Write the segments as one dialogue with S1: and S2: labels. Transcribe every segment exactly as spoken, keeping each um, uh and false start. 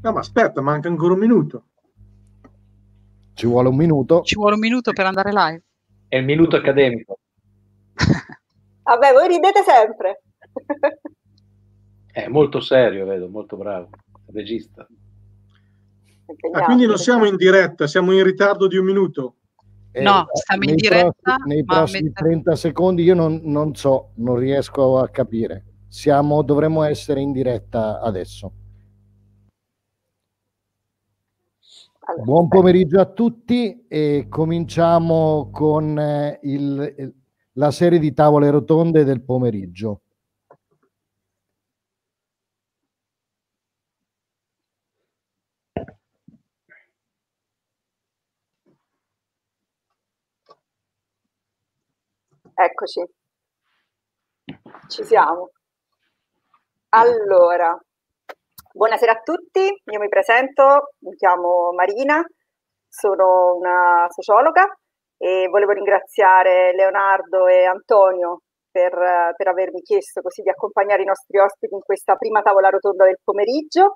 S1: No, ma aspetta, manca ancora un minuto.
S2: Ci vuole un minuto.
S3: Ci vuole un minuto per andare live.
S4: È il minuto accademico.
S5: Vabbè, voi ridete sempre.
S4: È molto serio, vedo, molto bravo. Regista.
S1: Ah, quindi non siamo in diretta, siamo in ritardo di un minuto.
S3: No, stiamo in diretta.
S2: Prossimi, nei
S3: ma
S2: prossimi
S3: mentre...
S2: trenta secondi io non, non so, non riesco a capire. Siamo, dovremmo essere in diretta adesso.
S5: Allora,
S2: Buon pomeriggio a tutti e cominciamo con eh, il, la serie di tavole rotonde del pomeriggio.
S5: Eccoci, ci siamo. Allora, buonasera a tutti, io mi presento, mi chiamo Marina, sono una sociologa e volevo ringraziare Leonardo e Antonio per, per avermi chiesto così di accompagnare i nostri ospiti in questa prima tavola rotonda del pomeriggio.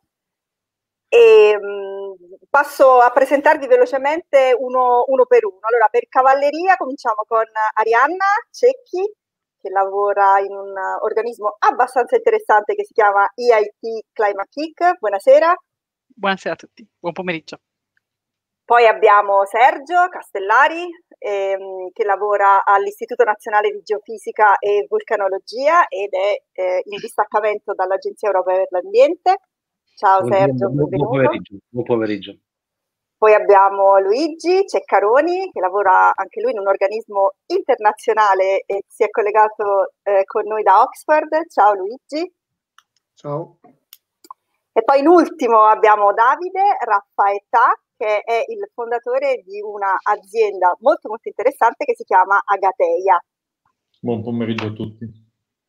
S5: E mh, passo a presentarvi velocemente uno, uno per uno. Allora, per cavalleria cominciamo con Arianna Cecchi, che lavora in un organismo abbastanza interessante che si chiama E I T Climate Kick. Buonasera.
S3: Buonasera a tutti, buon pomeriggio.
S5: Poi abbiamo Sergio Castellari, ehm, che lavora all'Istituto Nazionale di Geofisica e Vulcanologia ed è eh, in distaccamento dall'Agenzia Europea per l'Ambiente. Ciao
S4: Buon
S5: Sergio,
S4: buon,
S5: benvenuto.
S4: Buon pomeriggio, buon pomeriggio.
S5: Poi abbiamo Luigi Ceccaroni, che lavora anche lui in un organismo internazionale e si è collegato eh, con noi da Oxford. Ciao Luigi.
S1: Ciao.
S5: E poi in ultimo abbiamo Davide Raffaetta, che è il fondatore di un'azienda molto molto interessante che si chiama Agateia.
S6: Buon pomeriggio a tutti.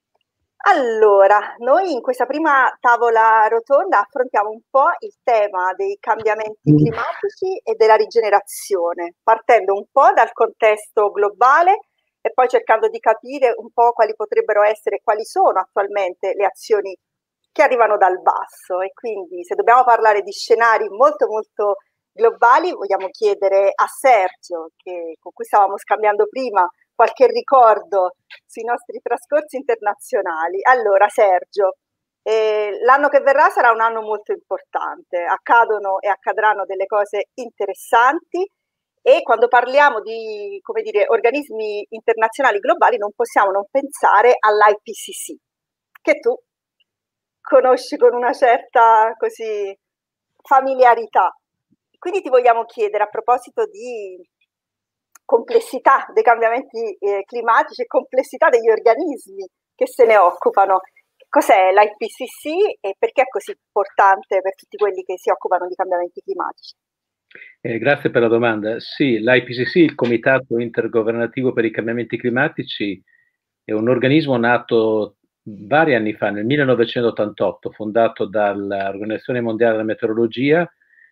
S5: Allora, noi in questa prima tavola rotonda affrontiamo un po' il tema dei cambiamenti climatici e della rigenerazione, partendo un po' dal contesto globale e poi cercando di capire un po' quali potrebbero essere, quali sono attualmente le azioni che arrivano dal basso. E quindi se dobbiamo parlare di scenari molto molto globali, vogliamo chiedere a Sergio, che, con cui stavamo scambiando prima qualche ricordo sui nostri trascorsi internazionali. Allora Sergio, eh, l'anno che verrà sarà un anno molto importante, accadono e accadranno delle cose interessanti e quando parliamo di, come dire, organismi internazionali globali non possiamo non pensare all'I P C C, che tu conosci con una certa così familiarità. Quindi ti vogliamo chiedere, a proposito di complessità dei cambiamenti eh, climatici e complessità degli organismi che se ne occupano, cos'è l'I P C C e perché è così importante per tutti quelli che si occupano di cambiamenti climatici?
S4: Eh, grazie per la domanda. Sì, l'I P C C, il Comitato Intergovernativo per i Cambiamenti Climatici, è un organismo nato vari anni fa, nel millenovecentottantotto, fondato dall'Organizzazione Mondiale della Meteorologia,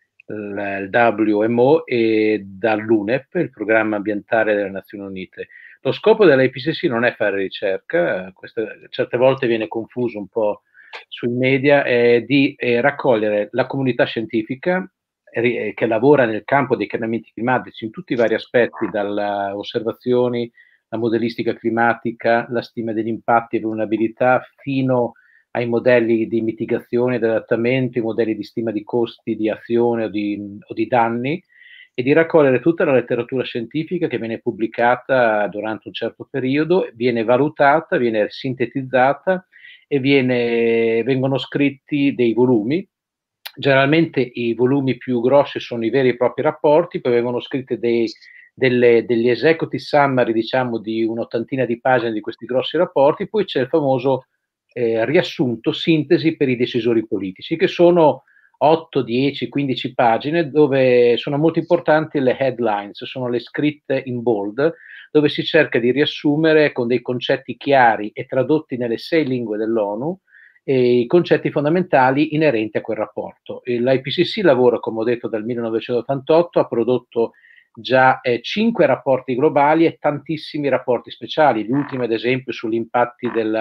S4: il W M O, e dall'UNEP, il Programma Ambientale delle Nazioni Unite. Lo scopo dell'I P C C non è fare ricerca, questo certe volte viene confuso un po' sui media, è di è raccogliere la comunità scientifica eh, che lavora nel campo dei cambiamenti climatici in tutti i vari aspetti, dalle osservazioni, la modellistica climatica, la stima degli impatti e vulnerabilità, fino ai modelli di mitigazione ed adattamento, i modelli di stima di costi di azione o di, o di danni, e di raccogliere tutta la letteratura scientifica che viene pubblicata durante un certo periodo, viene valutata, viene sintetizzata e viene, vengono scritti dei volumi. Generalmente i volumi più grossi sono i veri e propri rapporti, poi vengono scritti dei, delle, degli executive summary, diciamo di un'ottantina di pagine di questi grossi rapporti, poi c'è il famoso Eh, riassunto, sintesi per i decisori politici, che sono otto, dieci, quindici pagine, dove sono molto importanti le headlines, sono le scritte in bold, dove si cerca di riassumere con dei concetti chiari e tradotti nelle sei lingue dell'ONU eh, i concetti fondamentali inerenti a quel rapporto. L'I P C C lavora, come ho detto, dal millenovecentottantotto, ha prodotto già eh, cinque rapporti globali e tantissimi rapporti speciali, gli ultimi ad esempio sugli impatti della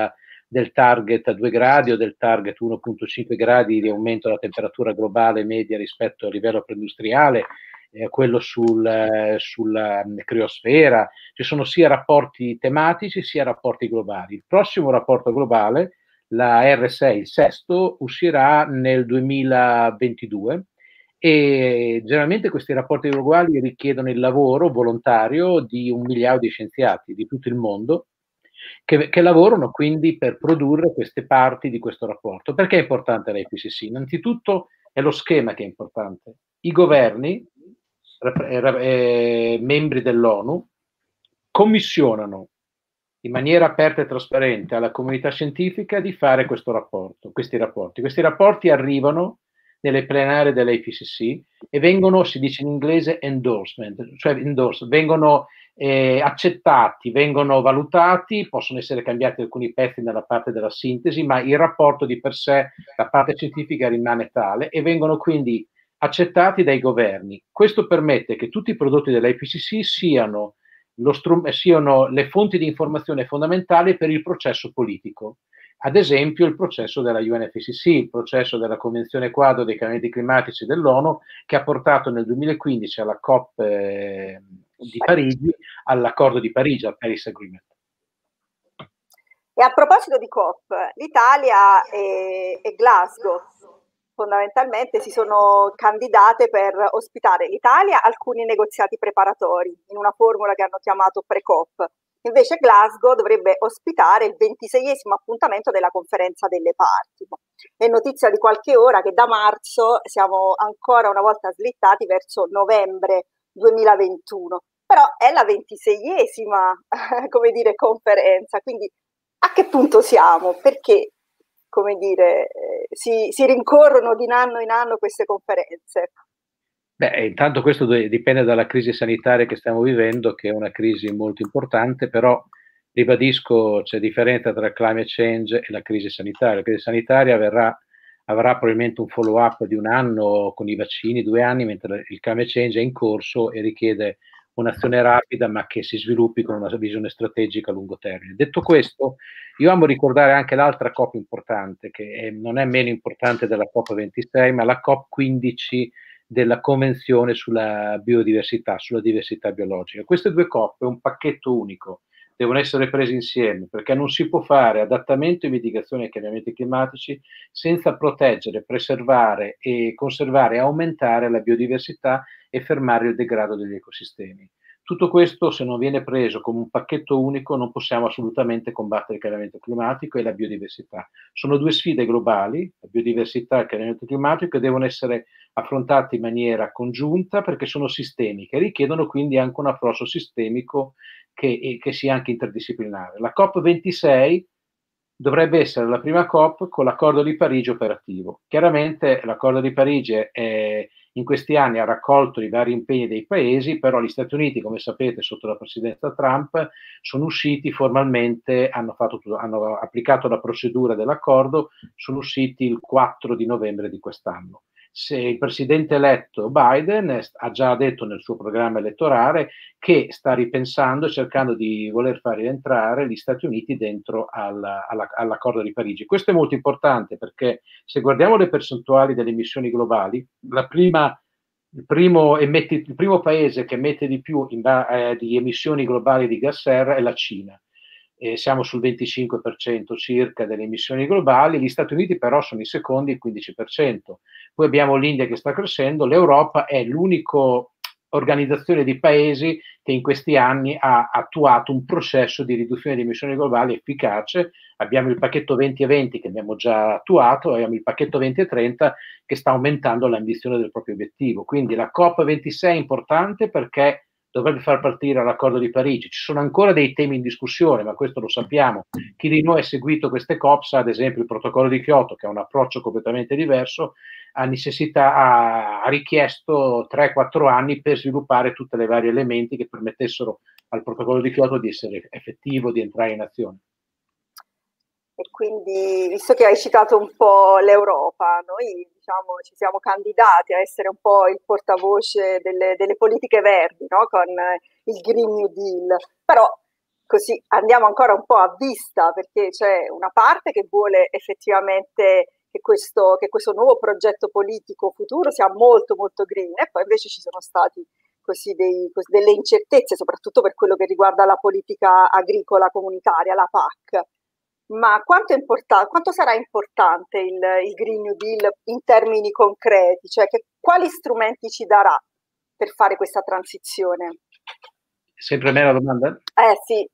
S4: del target a due gradi o del target uno virgola cinque gradi di aumento della temperatura globale media rispetto al livello preindustriale, eh, quello sul, eh, sulla criosfera. Ci sono sia rapporti tematici sia rapporti globali. Il prossimo rapporto globale, la R sei, il sesto, uscirà nel duemilaventidue e generalmente questi rapporti globali richiedono il lavoro volontario di un migliaio di scienziati di tutto il mondo che, che lavorano quindi per produrre queste parti di questo rapporto. Perché è importante l'I P C C? Innanzitutto è lo schema che è importante. I governi, eh, membri dell'ONU, commissionano in maniera aperta e trasparente alla comunità scientifica di fare questo rapporto, questi rapporti. Questi rapporti arrivano nelle plenarie dell'I P C C e vengono, si dice in inglese, endorsement, cioè endorse, vengono eh, accettati, vengono valutati, possono essere cambiati alcuni pezzi nella parte della sintesi, ma il rapporto di per sé, la parte scientifica rimane tale e vengono quindi accettati dai governi. Questo permette che tutti i prodotti dell'I P C C siano Lo strum- siano le fonti di informazione fondamentali per il processo politico. Ad esempio il processo della U N F C C, il processo della Convenzione quadro dei cambiamenti climatici dell'ONU, che ha portato nel duemilaquindici alla COP eh, di Parigi, all'accordo di Parigi, al Paris Agreement.
S5: E a proposito di COP, l'Italia e, e Glasgow fondamentalmente si sono candidate per ospitare l'Italia alcuni negoziati preparatori in una formula che hanno chiamato pre-COP. Invece Glasgow dovrebbe ospitare il ventiseiesimo appuntamento della conferenza delle parti. È notizia di qualche ora che da marzo siamo ancora una volta slittati verso novembre duemilaventuno, però è la ventiseiesima come dire, conferenza, quindi a che punto siamo? Perché come dire, eh, si, si rincorrono di anno in anno queste conferenze?
S4: Beh, intanto questo dipende dalla crisi sanitaria che stiamo vivendo, che è una crisi molto importante, però ribadisco c'è differenza tra il climate change e la crisi sanitaria. La crisi sanitaria verrà, avrà probabilmente un follow up di un anno con i vaccini, due anni, mentre il climate change è in corso e richiede un'azione rapida ma che si sviluppi con una visione strategica a lungo termine. Detto questo, io amo ricordare anche l'altra COP importante, che è, non è meno importante della COP ventisei, ma la COP quindici della Convenzione sulla biodiversità, sulla diversità biologica. Queste due COP è un pacchetto unico, devono essere presi insieme, perché non si può fare adattamento e mitigazione ai cambiamenti climatici senza proteggere, preservare e conservare e aumentare la biodiversità e fermare il degrado degli ecosistemi. Tutto questo, se non viene preso come un pacchetto unico, non possiamo assolutamente combattere il cambiamento climatico e la biodiversità. Sono due sfide globali, la biodiversità e il cambiamento climatico, che devono essere affrontate in maniera congiunta perché sono sistemiche, richiedono quindi anche un approccio sistemico che, che sia anche interdisciplinare. La COP ventisei dovrebbe essere la prima COP con l'accordo di Parigi operativo. Chiaramente l'accordo di Parigi è, in questi anni ha raccolto i vari impegni dei paesi, però gli Stati Uniti, come sapete, sotto la presidenza Trump, sono usciti formalmente, hanno, fatto, hanno applicato la procedura dell'accordo, sono usciti il quattro di novembre di quest'anno. Se il presidente eletto Biden ha già detto nel suo programma elettorale che sta ripensando e cercando di voler far rientrare gli Stati Uniti dentro alla, alla, all'accordo di Parigi. Questo è molto importante perché se guardiamo le percentuali delle emissioni globali, la prima, il, primo emetti, il primo paese che emette di più in, eh, di emissioni globali di gas serra è la Cina. Eh, siamo sul venticinque per cento circa delle emissioni globali, gli Stati Uniti però sono i secondi, il quindici per cento. Poi abbiamo l'India che sta crescendo, l'Europa è l'unico organizzazione di paesi che in questi anni ha attuato un processo di riduzione di emissioni globali efficace. Abbiamo il pacchetto venti e venti che abbiamo già attuato, abbiamo il pacchetto venti e trenta che sta aumentando l'ambizione del proprio obiettivo. Quindi la COP ventisei è importante perché dovrebbe far partire l'accordo di Parigi. Ci sono ancora dei temi in discussione, ma questo lo sappiamo. Chi di noi ha seguito queste COP sa, ad esempio, il protocollo di Kyoto, che ha un approccio completamente diverso, ha necessità, ha, ha richiesto tre quattro anni per sviluppare tutti i vari elementi che permettessero al protocollo di Kyoto di essere effettivo, di entrare in azione.
S5: E quindi, visto che hai citato un po' l'Europa, noi diciamo ci siamo candidati a essere un po' il portavoce delle, delle politiche verdi, no? Con il Green New Deal, però così andiamo ancora un po' a vista, perché c'è una parte che vuole effettivamente che questo, che questo nuovo progetto politico futuro sia molto molto green, e poi invece ci sono stati così dei, così delle incertezze, soprattutto per quello che riguarda la politica agricola comunitaria, la P A C. Ma quanto, è importa- quanto sarà importante il, il Green New Deal in termini concreti? Cioè, che, quali strumenti ci darà per fare questa transizione?
S4: Sempre me la domanda?
S5: Eh sì,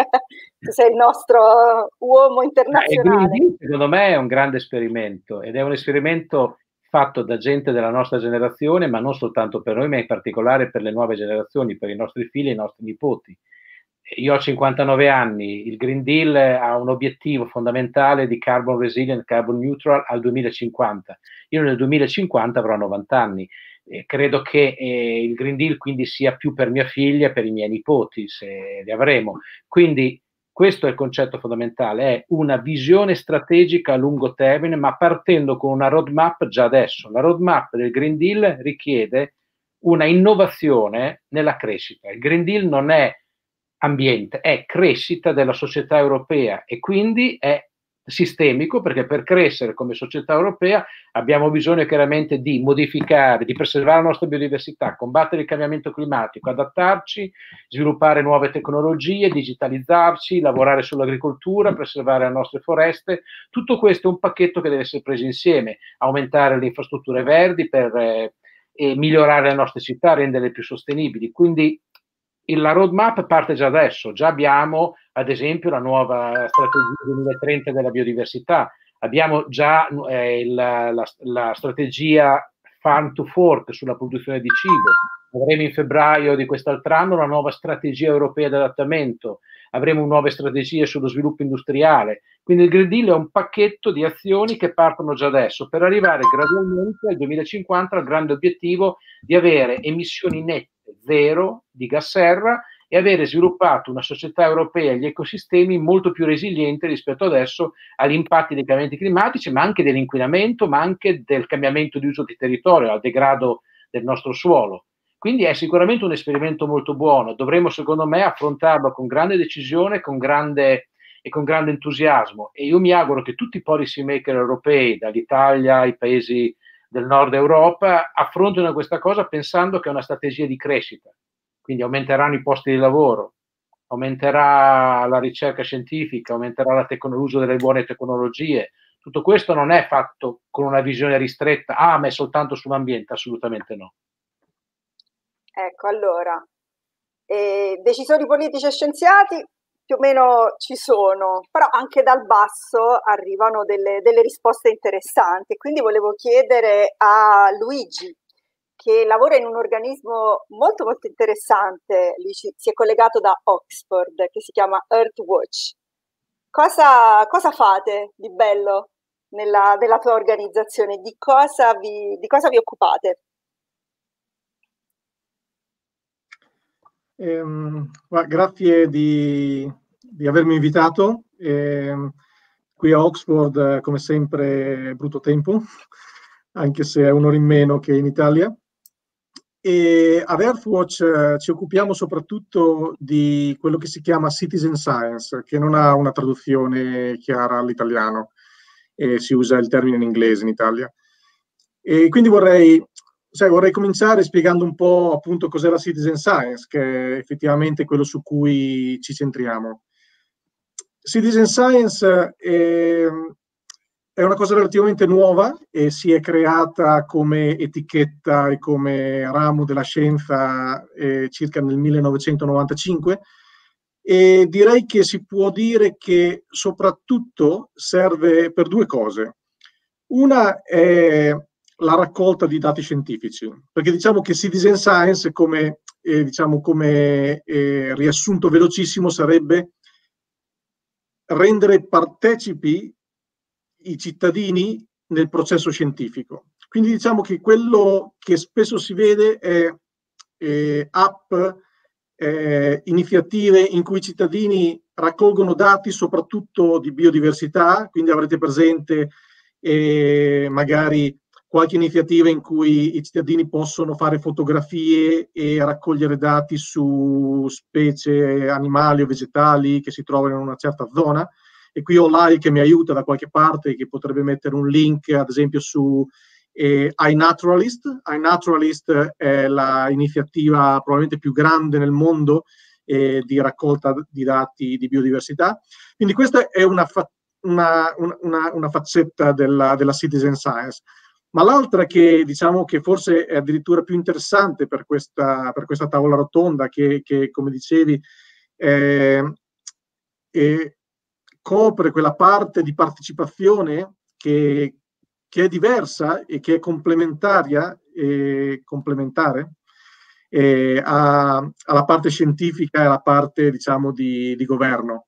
S5: tu sei il nostro uomo internazionale.
S4: Eh, Deal, secondo me è un grande esperimento, ed è un esperimento fatto da gente della nostra generazione, ma non soltanto per noi, ma in particolare per le nuove generazioni, per i nostri figli e i nostri nipoti. Io ho cinquantanove anni, il Green Deal ha un obiettivo fondamentale di carbon resilient, carbon neutral al duemilacinquanta. Io nel duemilacinquanta avrò novanta anni. Eh, credo che eh, il Green Deal quindi sia più per mia figlia e per i miei nipoti, se li avremo. Quindi questo è il concetto fondamentale, è una visione strategica a lungo termine, ma partendo con una roadmap già adesso. La roadmap del Green Deal richiede una innovazione nella crescita. Il Green Deal non è ambiente, è crescita della società europea, e quindi è sistemico, perché per crescere come società europea abbiamo bisogno chiaramente di modificare, di preservare la nostra biodiversità, combattere il cambiamento climatico, adattarci, sviluppare nuove tecnologie, digitalizzarci, lavorare sull'agricoltura, preservare le nostre foreste. Tutto questo è un pacchetto che deve essere preso insieme, aumentare le infrastrutture verdi per eh, e migliorare le nostre città, renderle più sostenibili. Quindi la roadmap parte già adesso, già abbiamo ad esempio la nuova strategia duemilatrenta della biodiversità, abbiamo già eh, la, la, la strategia Farm to Fork sulla produzione di cibo, avremo in febbraio di quest'altro anno una nuova strategia europea di adattamento, avremo nuove strategie sullo sviluppo industriale, quindi il Green Deal è un pacchetto di azioni che partono già adesso per arrivare gradualmente al duemilacinquanta al grande obiettivo di avere emissioni nette zero di gas serra e avere sviluppato una società europea e gli ecosistemi molto più resilienti rispetto adesso agli impatti dei cambiamenti climatici, ma anche dell'inquinamento, ma anche del cambiamento di uso di territorio, al degrado del nostro suolo. Quindi è sicuramente un esperimento molto buono, dovremo secondo me affrontarlo con grande decisione con grande, e con grande entusiasmo, e io mi auguro che tutti i policy maker europei, dall'Italia ai paesi del nord Europa, affrontano questa cosa pensando che è una strategia di crescita, quindi aumenteranno i posti di lavoro, aumenterà la ricerca scientifica, aumenterà la tecno- l'uso delle buone tecnologie. Tutto questo non è fatto con una visione ristretta, ah, ma è soltanto sull'ambiente, assolutamente no.
S5: Ecco, allora, eh, decisori politici e scienziati più o meno ci sono, però anche dal basso arrivano delle, delle risposte interessanti. Quindi volevo chiedere a Luigi, che lavora in un organismo molto molto interessante, lui ci, si è collegato da Oxford, che si chiama Earthwatch. Cosa, cosa fate di bello nella, nella tua organizzazione? Di cosa vi, di cosa vi occupate?
S1: Eh, grazie di, di avermi invitato. Eh, qui a Oxford, come sempre, brutto tempo, anche se è un'ora in meno che in Italia. E ad Earthwatch eh, ci occupiamo soprattutto di quello che si chiama citizen science, che non ha una traduzione chiara all'italiano, e si usa il termine in inglese in Italia. E quindi vorrei... Cioè, vorrei cominciare spiegando un po' appunto cos'è la citizen science, che è effettivamente quello su cui ci centriamo. Citizen science è, è una cosa relativamente nuova e si è creata come etichetta e come ramo della scienza eh, circa nel millenovecentonovantacinque, e direi che si può dire che soprattutto serve per due cose. Una è la raccolta di dati scientifici, perché diciamo che citizen science come, eh, diciamo come eh, riassunto velocissimo sarebbe rendere partecipi i cittadini nel processo scientifico. Quindi diciamo che quello che spesso si vede è eh, app, eh, iniziative in cui i cittadini raccolgono dati soprattutto di biodiversità, quindi avrete presente eh, magari qualche iniziativa in cui i cittadini possono fare fotografie e raccogliere dati su specie animali o vegetali che si trovano in una certa zona. E qui ho Lai che mi aiuta da qualche parte, che potrebbe mettere un link, ad esempio, su eh, iNaturalist. iNaturalist è l'iniziativa probabilmente più grande nel mondo eh, di raccolta di dati di biodiversità. Quindi questa è una, fa una, una, una faccetta della, della citizen science. Ma l'altra che diciamo che forse è addirittura più interessante per questa, per questa tavola rotonda, che, che come dicevi, eh, eh, copre quella parte di partecipazione che, che è diversa e che è complementaria e complementare eh, a, alla parte scientifica e alla parte, diciamo, di, di governo.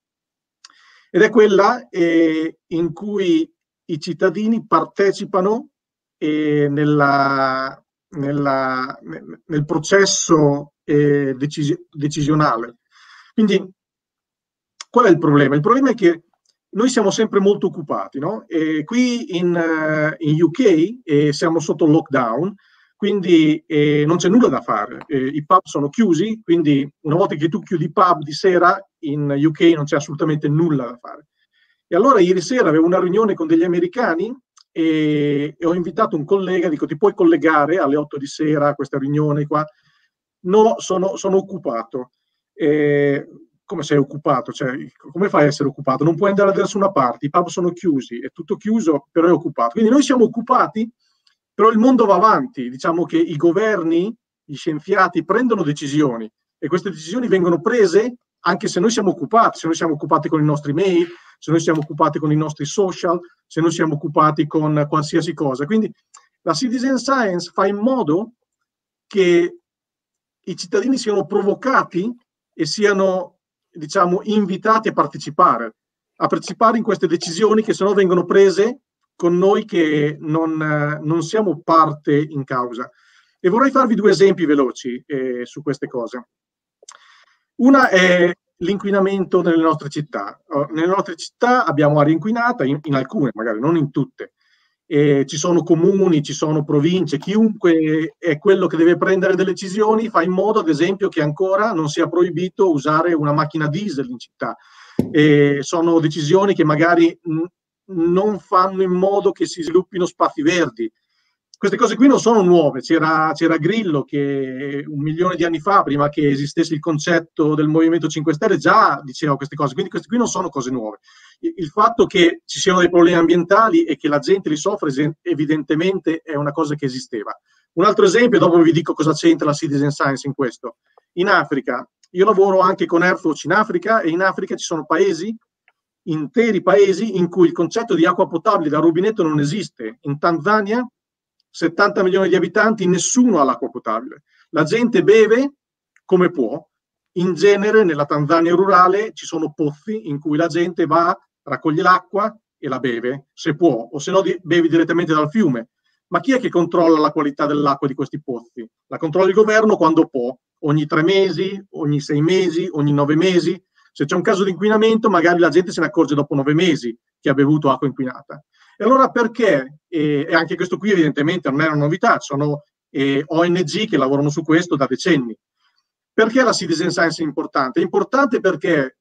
S1: Ed è quella eh, in cui i cittadini partecipano eh, nella, nella, nel processo eh, decisi decisionale. Quindi, qual è il problema? Il problema è che noi siamo sempre molto occupati, no? E qui in, uh, in U K eh, siamo sotto lockdown, quindi eh, non c'è nulla da fare. Eh, I pub sono chiusi, quindi una volta che tu chiudi i pub di sera, in U K non c'è assolutamente nulla da fare. E allora ieri sera avevo una riunione con degli americani e, e ho invitato un collega, dico ti puoi collegare alle otto di sera a questa riunione qua? No, sono, sono occupato. Eh, come sei occupato? Cioè, come fai a essere occupato? Non puoi andare da nessuna parte, i pub sono chiusi, è tutto chiuso, però è occupato. Quindi noi siamo occupati, però il mondo va avanti. Diciamo che i governi, gli scienziati prendono decisioni e queste decisioni vengono prese anche se noi siamo occupati, se noi siamo occupati con i nostri mail, se noi siamo occupati con i nostri social, se noi siamo occupati con qualsiasi cosa. Quindi la citizen science fa in modo che i cittadini siano provocati e siano, diciamo, invitati a partecipare, a partecipare in queste decisioni che sennò vengono prese con noi che non, non siamo parte in causa. E vorrei farvi due esempi veloci eh, su queste cose. Una è l'inquinamento nelle nostre città. Nelle nostre città abbiamo aria inquinata, in, in alcune magari, non in tutte. E ci sono comuni, ci sono province, chiunque è quello che deve prendere delle decisioni fa in modo, ad esempio, che ancora non sia proibito usare una macchina diesel in città. E sono decisioni che magari non fanno in modo che si sviluppino spazi verdi. Queste cose qui non sono nuove, c'era Grillo che un milione di anni fa, prima che esistesse il concetto del Movimento cinque Stelle, già diceva queste cose, quindi queste qui non sono cose nuove. Il fatto che ci siano dei problemi ambientali e che la gente li soffre evidentemente è una cosa che esisteva. Un altro esempio, dopo vi dico cosa c'entra la citizen science in questo. In Africa, io lavoro anche con Earthwatch in Africa e in Africa ci sono paesi, interi paesi, in cui il concetto di acqua potabile da rubinetto non esiste. In Tanzania, settanta milioni di abitanti, nessuno ha l'acqua potabile. La gente beve come può. In genere nella Tanzania rurale ci sono pozzi in cui la gente va, raccoglie l'acqua e la beve, se può, o se no bevi direttamente dal fiume. Ma chi è che controlla la qualità dell'acqua di questi pozzi? La controlla il governo quando può, ogni tre mesi, ogni sei mesi, ogni nove mesi. Se c'è un caso di inquinamento, magari la gente se ne accorge dopo nove mesi che ha bevuto acqua inquinata. E allora perché? E, e anche questo qui evidentemente non è una novità, sono eh, O N G che lavorano su questo da decenni. Perché la citizen science è importante? È importante perché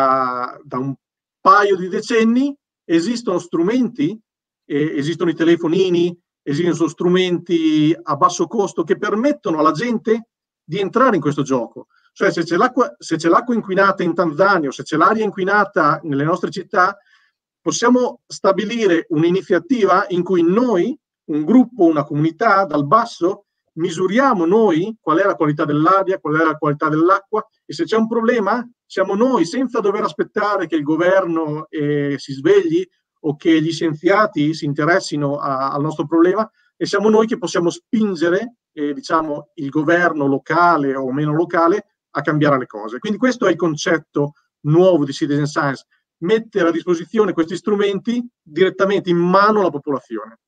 S1: da, da un paio di decenni esistono strumenti, eh, esistono i telefonini, esistono strumenti a basso costo che permettono alla gente di entrare in questo gioco. Cioè se c'è l'acqua se c'è l'acqua inquinata in Tanzania o se c'è l'aria inquinata nelle nostre città, possiamo stabilire un'iniziativa in cui noi, un gruppo, una comunità, dal basso, misuriamo noi qual è la qualità dell'aria, qual è la qualità dell'acqua e se c'è un problema siamo noi, senza dover aspettare che il governo eh, si svegli o che gli scienziati si interessino a, al nostro problema, e siamo noi che possiamo spingere eh, diciamo, il governo locale o meno locale a cambiare le cose. Quindi questo è il concetto nuovo di citizen science, mettere a disposizione questi strumenti direttamente in mano alla popolazione.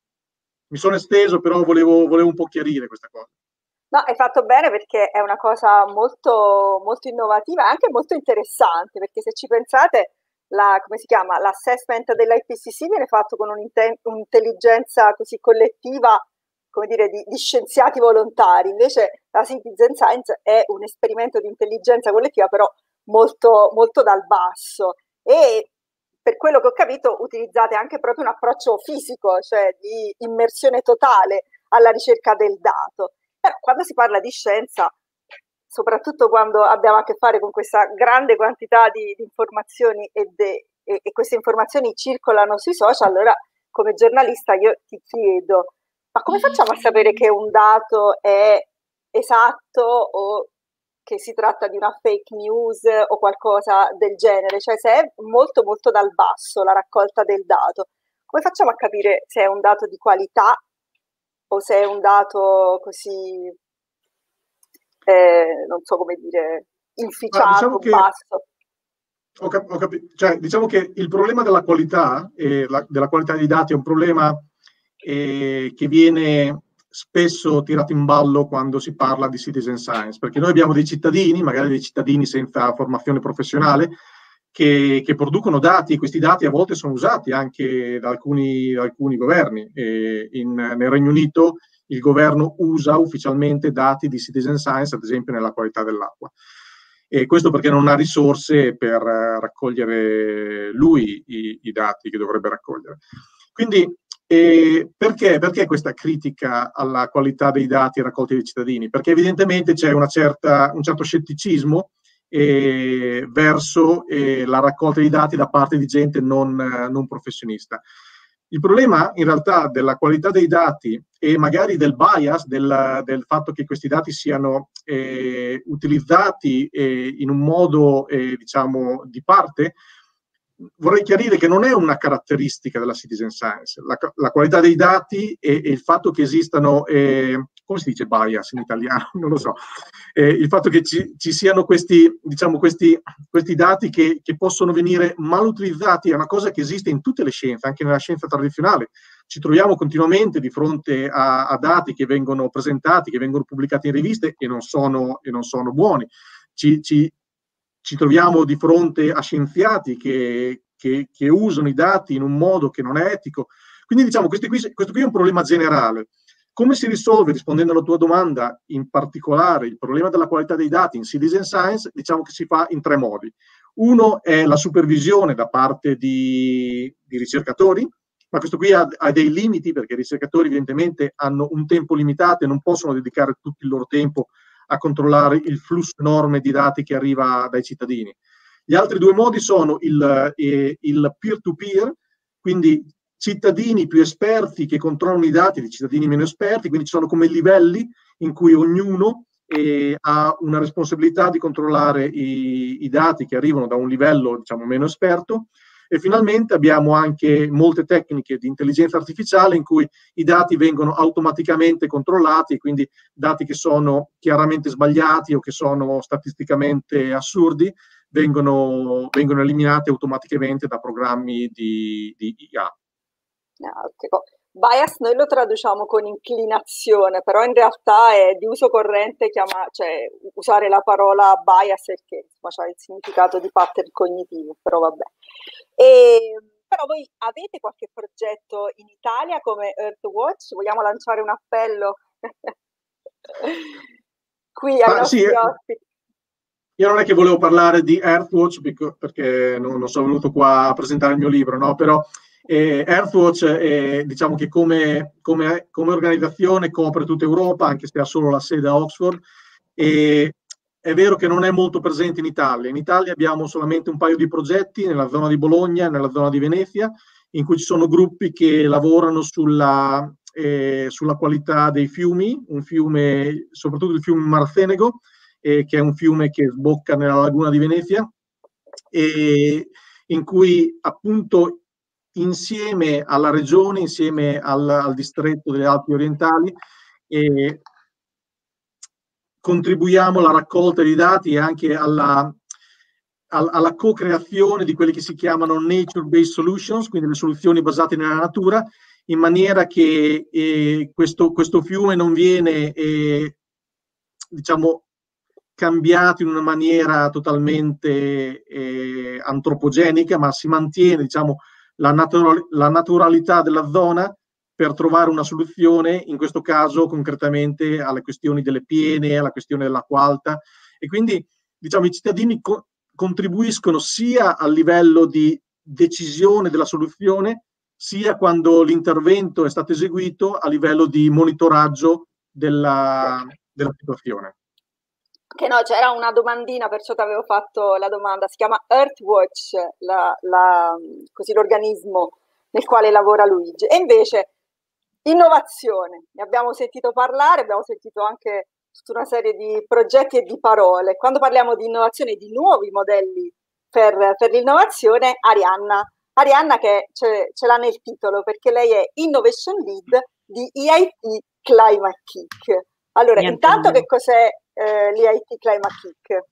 S1: Mi sono esteso, però volevo, volevo un po' chiarire questa cosa.
S5: No, hai fatto bene perché è una cosa molto, molto innovativa e anche molto interessante, perché se ci pensate la, come si chiama, l'assessment dell'I P C C viene fatto con un'intelligenza così collettiva, come dire, di, di scienziati volontari, invece la citizen science è un esperimento di intelligenza collettiva, però molto, molto dal basso, e per quello che ho capito utilizzate anche proprio un approccio fisico, cioè di immersione totale alla ricerca del dato. Però quando si parla di scienza, soprattutto quando abbiamo a che fare con questa grande quantità di, di informazioni e, de, e, e queste informazioni circolano sui social, allora come giornalista io ti chiedo, ma come facciamo a sapere che un dato è esatto o che si tratta di una fake news o qualcosa del genere? Cioè, se è molto molto dal basso la raccolta del dato, come facciamo a capire se è un dato di qualità o se è un dato così, eh, non so come dire, inficiato,
S1: diciamo che,
S5: basso?
S1: Ho cap- ho capito. Cioè, diciamo che il problema della qualità, eh, la, della qualità dei dati è un problema eh, che viene spesso tirato in ballo quando si parla di citizen science, perché noi abbiamo dei cittadini, magari dei cittadini senza formazione professionale, che, che producono dati, e questi dati a volte sono usati anche da alcuni, da alcuni governi. E in, nel Regno Unito il governo usa ufficialmente dati di citizen science, ad esempio nella qualità dell'acqua. E questo perché non ha risorse per raccogliere lui i, i dati che dovrebbe raccogliere. Quindi eh, perché, perché questa critica alla qualità dei dati raccolti dai cittadini? Perché evidentemente c'è una certa, un certo scetticismo eh, verso eh, la raccolta dei dati da parte di gente non, non professionista. Il problema in realtà della qualità dei dati e magari del bias, del, del fatto che questi dati siano eh, utilizzati eh, in un modo, eh, diciamo, di parte, vorrei chiarire che non è una caratteristica della citizen science. La, la qualità dei dati e, e il fatto che esistano, eh, come si dice bias in italiano? Non lo so. Eh, il fatto che ci, ci siano questi, diciamo, questi, questi dati che, che possono venire mal utilizzati è una cosa che esiste in tutte le scienze, anche nella scienza tradizionale. Ci troviamo continuamente di fronte a, a dati che vengono presentati, che vengono pubblicati in riviste e non sono, e non sono buoni. Ci, ci, ci troviamo di fronte a scienziati che, che, che usano i dati in un modo che non è etico. Quindi diciamo, questo qui, questo qui è un problema generale. Come si risolve, rispondendo alla tua domanda, in particolare il problema della qualità dei dati in citizen science? Diciamo che si fa in tre modi. Uno è la supervisione da parte di, di ricercatori, ma questo qui ha, ha dei limiti perché i ricercatori evidentemente hanno un tempo limitato e non possono dedicare tutto il loro tempo a controllare il flusso enorme di dati che arriva dai cittadini. Gli altri due modi sono il, eh, il peer-to-peer, quindi cittadini più esperti che controllano i dati di cittadini meno esperti, quindi ci sono come livelli in cui ognuno eh, ha una responsabilità di controllare i, i dati che arrivano da un livello, diciamo, meno esperto. E finalmente abbiamo anche molte tecniche di intelligenza artificiale in cui i dati vengono automaticamente controllati, quindi dati che sono chiaramente sbagliati o che sono statisticamente assurdi vengono, vengono eliminati automaticamente da programmi di, di I A.
S5: Ah, okay. Bias noi lo traduciamo con inclinazione, però in realtà è di uso corrente chiama, cioè, usare la parola bias perché ha il significato di pattern cognitivo, però vabbè. E, però voi avete qualche progetto in Italia come Earthwatch? Vogliamo lanciare un appello qui ai
S1: ah,
S5: nostri
S1: sì,
S5: ospiti?
S1: Io non è che volevo parlare di Earthwatch perché non, non sono venuto qua a presentare il mio libro, no? Però eh, Earthwatch, eh, diciamo che come, come, come organizzazione copre tutta Europa, anche se ha solo la sede a Oxford, e è vero che non è molto presente in Italia. In Italia abbiamo solamente un paio di progetti nella zona di Bologna e nella zona di Venezia, in cui ci sono gruppi che lavorano sulla, eh, sulla qualità dei fiumi, un fiume, soprattutto il fiume Marcenego, eh, che è un fiume che sbocca nella laguna di Venezia, e in cui appunto insieme alla regione, insieme al, al distretto delle Alpi orientali, eh, contribuiamo alla raccolta di dati e anche alla, alla, alla co-creazione di quelli che si chiamano nature-based solutions, quindi le soluzioni basate nella natura, in maniera che eh, questo, questo fiume non viene, eh, diciamo, cambiato in una maniera totalmente eh, antropogenica, ma si mantiene, diciamo, la, natural- la naturalità della zona per trovare una soluzione, in questo caso concretamente alle questioni delle piene, alla questione dell'acqua alta, e quindi diciamo i cittadini co- contribuiscono sia a livello di decisione della soluzione, sia quando l'intervento è stato eseguito a livello di monitoraggio della, della situazione.
S5: Che no, c'era una domandina, perciò ti avevo fatto la domanda. Si chiama Earthwatch, la, la, così l'organismo nel quale lavora Luigi. E invece innovazione, ne abbiamo sentito parlare, abbiamo sentito anche tutta una serie di progetti e di parole. Quando parliamo di innovazione, di nuovi modelli per, per l'innovazione, Arianna, Arianna che ce, ce l'ha nel titolo, perché lei è Innovation Lead di E I T Climate Kick. Allora,
S3: Niente
S5: intanto
S3: meno.
S5: che cos'è eh, l'E I T Climate Kick?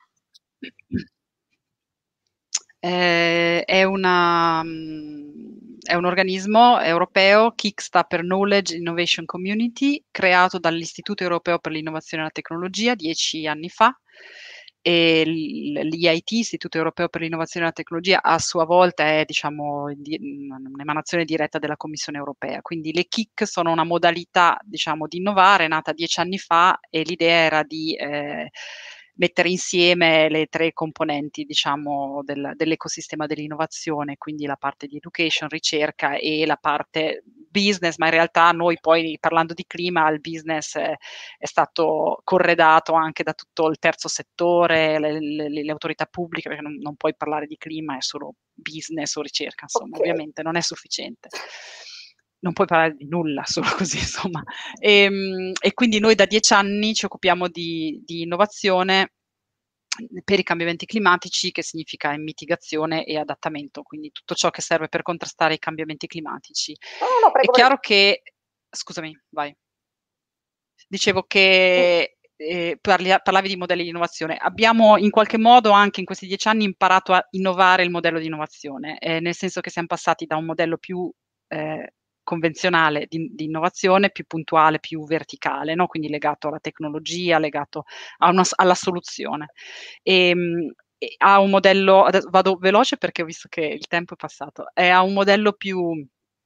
S3: Eh, è, una, mm, è un organismo europeo, K I C sta per Knowledge Innovation Community, creato dall'Istituto Europeo per l'Innovazione e la Tecnologia dieci anni fa. E l'E I T, Istituto Europeo per l'Innovazione e la Tecnologia, a sua volta è, diciamo, di, un'emanazione diretta della Commissione Europea. Quindi le K I C sono una modalità, diciamo, di innovare, nata dieci anni fa, e l'idea era di eh, mettere insieme le tre componenti, diciamo, del, dell'ecosistema dell'innovazione, quindi la parte di education, ricerca e la parte business, ma in realtà noi poi, parlando di clima, il business è, è stato corredato anche da tutto il terzo settore, le, le, le autorità pubbliche, perché non, non puoi parlare di clima, è solo business o ricerca, insomma,
S5: Okay.
S3: ovviamente non è sufficiente. Non puoi parlare di nulla, solo così, insomma. E, e quindi noi da dieci anni ci occupiamo di, di innovazione per i cambiamenti climatici, che significa mitigazione e adattamento, quindi tutto ciò che serve per contrastare i cambiamenti climatici.
S5: No, no, prego,
S3: È chiaro
S5: prego.
S3: che, scusami, vai. Dicevo che eh, parli, parlavi di modelli di innovazione. Abbiamo in qualche modo anche in questi dieci anni imparato a innovare il modello di innovazione, eh, nel senso che siamo passati da un modello più eh, convenzionale di, di innovazione, più puntuale, più verticale, no? Quindi legato alla tecnologia, legato a una, alla soluzione. E, e ha un modello, adesso vado veloce perché ho visto che il tempo è passato, è, ha un modello più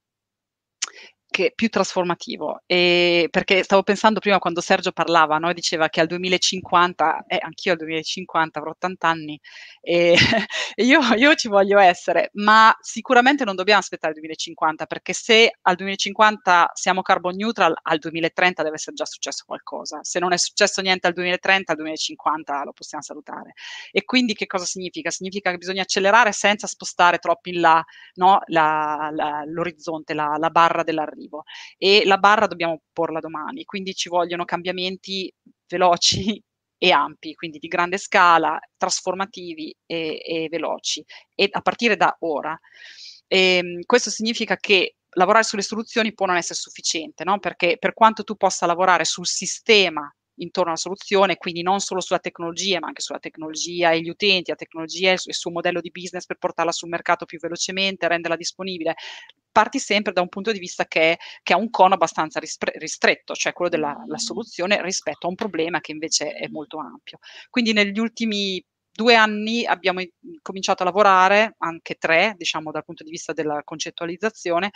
S3: che più trasformativo, e perché stavo pensando prima quando Sergio parlava, no? Diceva che al duemilacinquanta, eh, anch'io al duemilacinquanta avrò ottanta anni e, e io, io ci voglio essere, ma sicuramente non dobbiamo aspettare il duemilacinquanta, perché se al duemilacinquanta siamo carbon neutral, al duemilatrenta deve essere già successo qualcosa. Se non è successo niente al duemilatrenta, al duemilacinquanta lo possiamo salutare. E quindi che cosa significa? Significa che bisogna accelerare senza spostare troppo in là, no? la, la, l'orizzonte, la, la barra dell'arrivo. E la barra dobbiamo porla domani, quindi ci vogliono cambiamenti veloci e ampi, quindi di grande scala, trasformativi e, e veloci, e a partire da ora. E, questo significa che lavorare sulle soluzioni può non essere sufficiente, no? Perché per quanto tu possa lavorare sul sistema intorno alla soluzione, quindi non solo sulla tecnologia, ma anche sulla tecnologia e gli utenti, la tecnologia e il suo modello di business per portarla sul mercato più velocemente, renderla disponibile, parti sempre da un punto di vista che, che ha un cono abbastanza rispre- ristretto, cioè quello della la soluzione rispetto a un problema che invece è molto ampio. Quindi negli ultimi due anni abbiamo cominciato a lavorare, anche tre, diciamo dal punto di vista della concettualizzazione,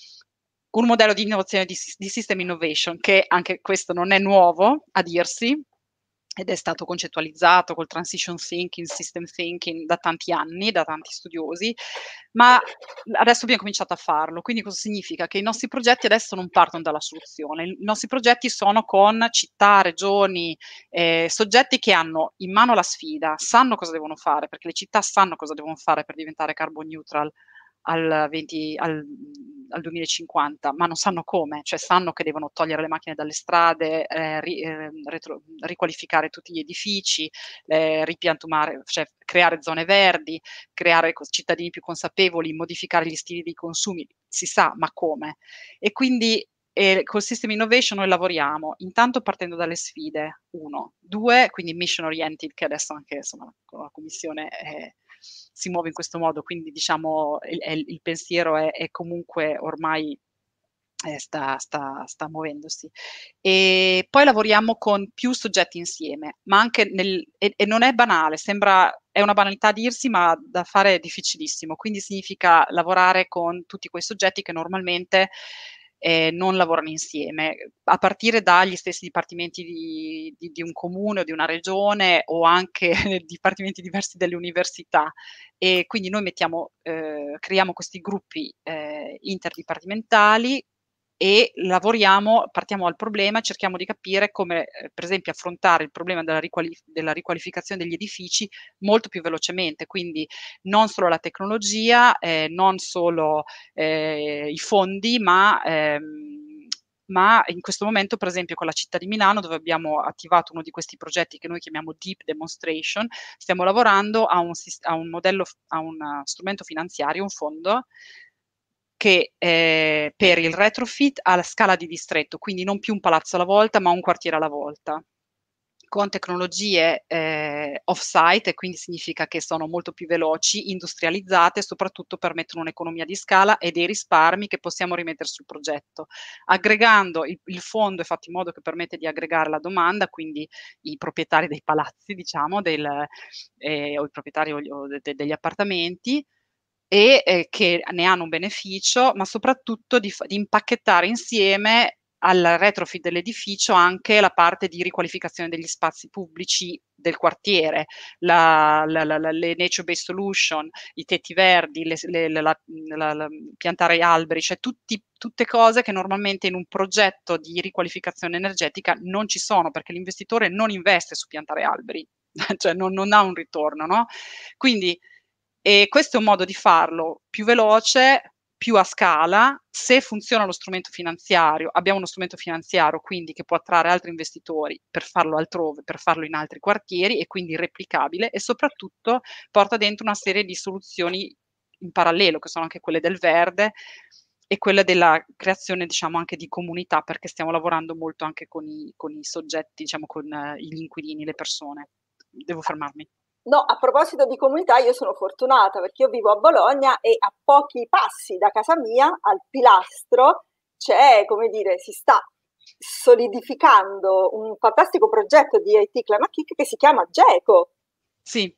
S3: un modello di innovazione di, di System Innovation, che anche questo non è nuovo a dirsi, ed è stato concettualizzato col transition thinking, system thinking da tanti anni, da tanti studiosi, ma adesso abbiamo cominciato a farlo. Quindi cosa significa? Che i nostri progetti adesso non partono dalla soluzione, i nostri progetti sono con città, regioni, eh, soggetti che hanno in mano la sfida, sanno cosa devono fare, perché le città sanno cosa devono fare per diventare carbon neutral al, venti, al, al duemilacinquanta, ma non sanno come, cioè sanno che devono togliere le macchine dalle strade, eh, ri, eh, retro, riqualificare tutti gli edifici, eh, ripiantumare, cioè creare zone verdi, creare cittadini più consapevoli, modificare gli stili di consumi, si sa, ma come? E quindi eh, col System Innovation noi lavoriamo intanto partendo dalle sfide, uno, due, quindi mission oriented, che adesso anche insomma la, la commissione è, si muove in questo modo, quindi diciamo il, il pensiero è, è comunque ormai eh, sta, sta, sta muovendosi. E poi lavoriamo con più soggetti insieme, ma anche nel, e, e non è banale, sembra, è una banalità a dirsi, ma da fare è difficilissimo. Quindi significa lavorare con tutti quei soggetti che normalmente eh, non lavorano insieme, a partire dagli stessi dipartimenti di, di, di un comune o di una regione, o anche dipartimenti diversi delle università. E quindi noi mettiamo, eh, creiamo questi gruppi eh, interdipartimentali e lavoriamo, partiamo dal problema, cerchiamo di capire come, eh, per esempio, affrontare il problema della, riqualif- della riqualificazione degli edifici molto più velocemente, quindi non solo la tecnologia, eh, non solo eh, i fondi, ma, ehm, ma in questo momento, per esempio, con la città di Milano, dove abbiamo attivato uno di questi progetti che noi chiamiamo Deep Demonstration, stiamo lavorando a un, a un modello, a un strumento finanziario, un fondo, che eh, per il retrofit ha la scala di distretto, quindi non più un palazzo alla volta, ma un quartiere alla volta, con tecnologie eh, off-site, e quindi significa che sono molto più veloci, industrializzate, e soprattutto permettono un'economia di scala e dei risparmi che possiamo rimettere sul progetto. Aggregando il, il fondo è fatto in modo che permette di aggregare la domanda, quindi i proprietari dei palazzi, diciamo, del, eh, o i proprietari o, o de, de, degli appartamenti, e eh, che ne hanno un beneficio, ma soprattutto di, di impacchettare insieme al retrofit dell'edificio anche la parte di riqualificazione degli spazi pubblici del quartiere, la, la, la, le nature-based solution, i tetti verdi, le, le, la, la, piantare alberi, cioè tutti, tutte cose che normalmente in un progetto di riqualificazione energetica non ci sono, perché l'investitore non investe su piantare alberi, cioè non, non ha un ritorno, no? Quindi e questo è un modo di farlo più veloce, più a scala. Se funziona lo strumento finanziario, abbiamo uno strumento finanziario quindi che può attrarre altri investitori per farlo altrove, per farlo in altri quartieri, e quindi replicabile, e soprattutto porta dentro una serie di soluzioni in parallelo, che sono anche quelle del verde e quelle della creazione, diciamo, anche di comunità, perché stiamo lavorando molto anche con i, con i soggetti, diciamo, con uh, gli inquilini, le persone. Devo fermarmi.
S5: No, a proposito di comunità, io sono fortunata perché io vivo a Bologna e a pochi passi da casa mia, al Pilastro, c'è, come dire, si sta solidificando un fantastico progetto di I T Climate Kick che si chiama GECO.
S3: Sì,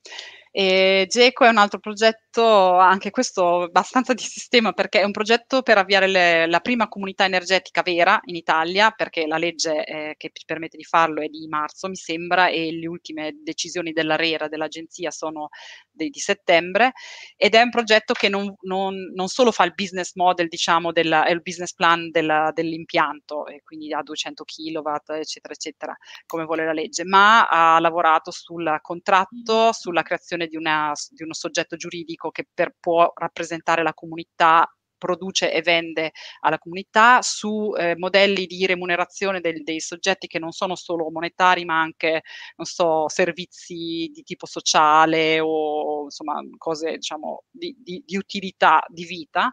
S3: e GECO è un altro progetto, anche questo abbastanza di sistema, perché è un progetto per avviare le, la prima comunità energetica vera in Italia, perché la legge eh, che ci permette di farlo è di marzo, mi sembra, e le ultime decisioni dell'ARERA, dell'agenzia, sono di, di settembre, ed è un progetto che non, non, non solo fa il business model, diciamo, della, è il business plan della, dell'impianto, e quindi a duecento chilowatt, eccetera, eccetera, come vuole la legge, ma ha lavorato sul contratto, sulla creazione di, una, di uno soggetto giuridico che per, può rappresentare la comunità, produce e vende alla comunità, su eh, modelli di remunerazione del, dei soggetti che non sono solo monetari, ma anche, non so, servizi di tipo sociale o insomma cose, diciamo, di, di, di utilità di vita.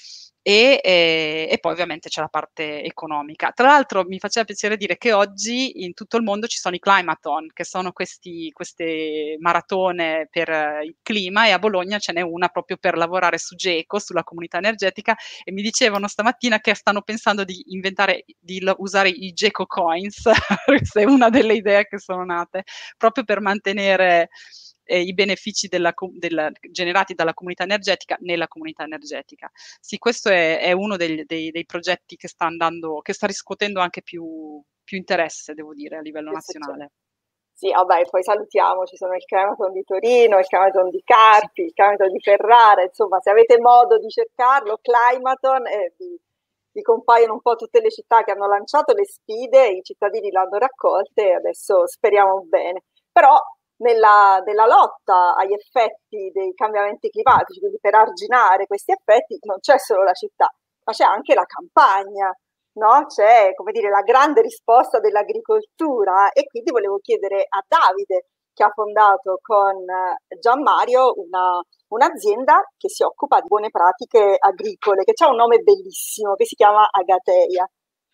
S3: E, e, e poi ovviamente c'è la parte economica. Tra l'altro mi faceva piacere dire che oggi in tutto il mondo ci sono i Climathon, che sono questi, queste maratone per uh, il clima, e a Bologna ce n'è una proprio per lavorare su GECO, sulla comunità energetica, e mi dicevano stamattina che stanno pensando di inventare, di usare i GECO Coins, questa è una delle idee che sono nate, proprio per mantenere Eh, i benefici della, della, generati dalla comunità energetica nella comunità energetica. Sì, questo è, è uno dei, dei, dei progetti che sta andando, che sta riscuotendo anche più, più interesse, devo dire, a livello
S5: Questo
S3: nazionale.
S5: Sì, vabbè, poi salutiamo, ci sono il Climathon di Torino, il Climathon di Carpi, sì, il Climathon di Ferrara, insomma, se avete modo di cercarlo, Climathon, eh, vi, vi compaiono un po' tutte le città che hanno lanciato le sfide, i cittadini l'hanno raccolte e adesso speriamo bene. Però nella, nella lotta agli effetti dei cambiamenti climatici, quindi per arginare questi effetti, non c'è solo la città, ma c'è anche la campagna, no? C'è, come dire, la grande risposta dell'agricoltura, e quindi volevo chiedere a Davide, che ha fondato con Gianmario una, un'azienda che si occupa di buone pratiche agricole, che ha un nome bellissimo, che si chiama Agateia.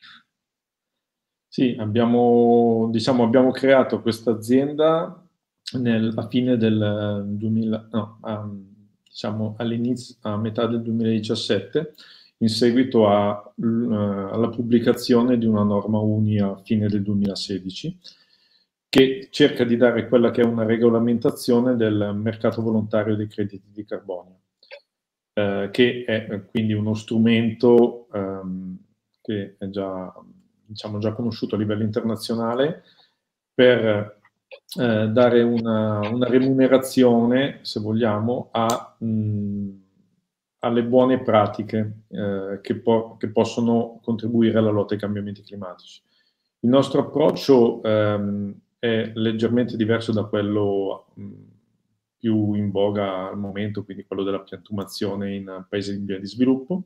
S6: Sì, abbiamo, diciamo, abbiamo creato questa azienda nel, a fine del duemila, no, um, diciamo all'inizio, a metà del duemiladiciassette, in seguito a, uh, alla pubblicazione di una norma U N I a fine del duemilasedici, che cerca di dare quella che è una regolamentazione del mercato volontario dei crediti di carbonio, eh, che è quindi uno strumento um, che è già, diciamo, già conosciuto a livello internazionale per eh, dare una, una remunerazione, se vogliamo, a, mh, alle buone pratiche eh, che, po- che possono contribuire alla lotta ai cambiamenti climatici. Il nostro approccio ehm, è leggermente diverso da quello mh, più in voga al momento, quindi quello della piantumazione in paesi in via di sviluppo,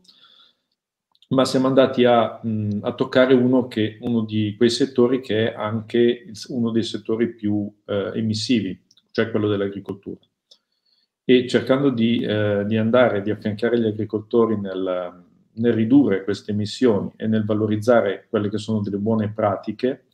S6: ma siamo andati a, mh, a toccare uno, che, uno di quei settori che è anche il, uno dei settori più eh, emissivi, cioè quello dell'agricoltura. E cercando di, eh, di andare, di affiancare gli agricoltori nel, nel ridurre queste emissioni e nel valorizzare quelle che sono delle buone pratiche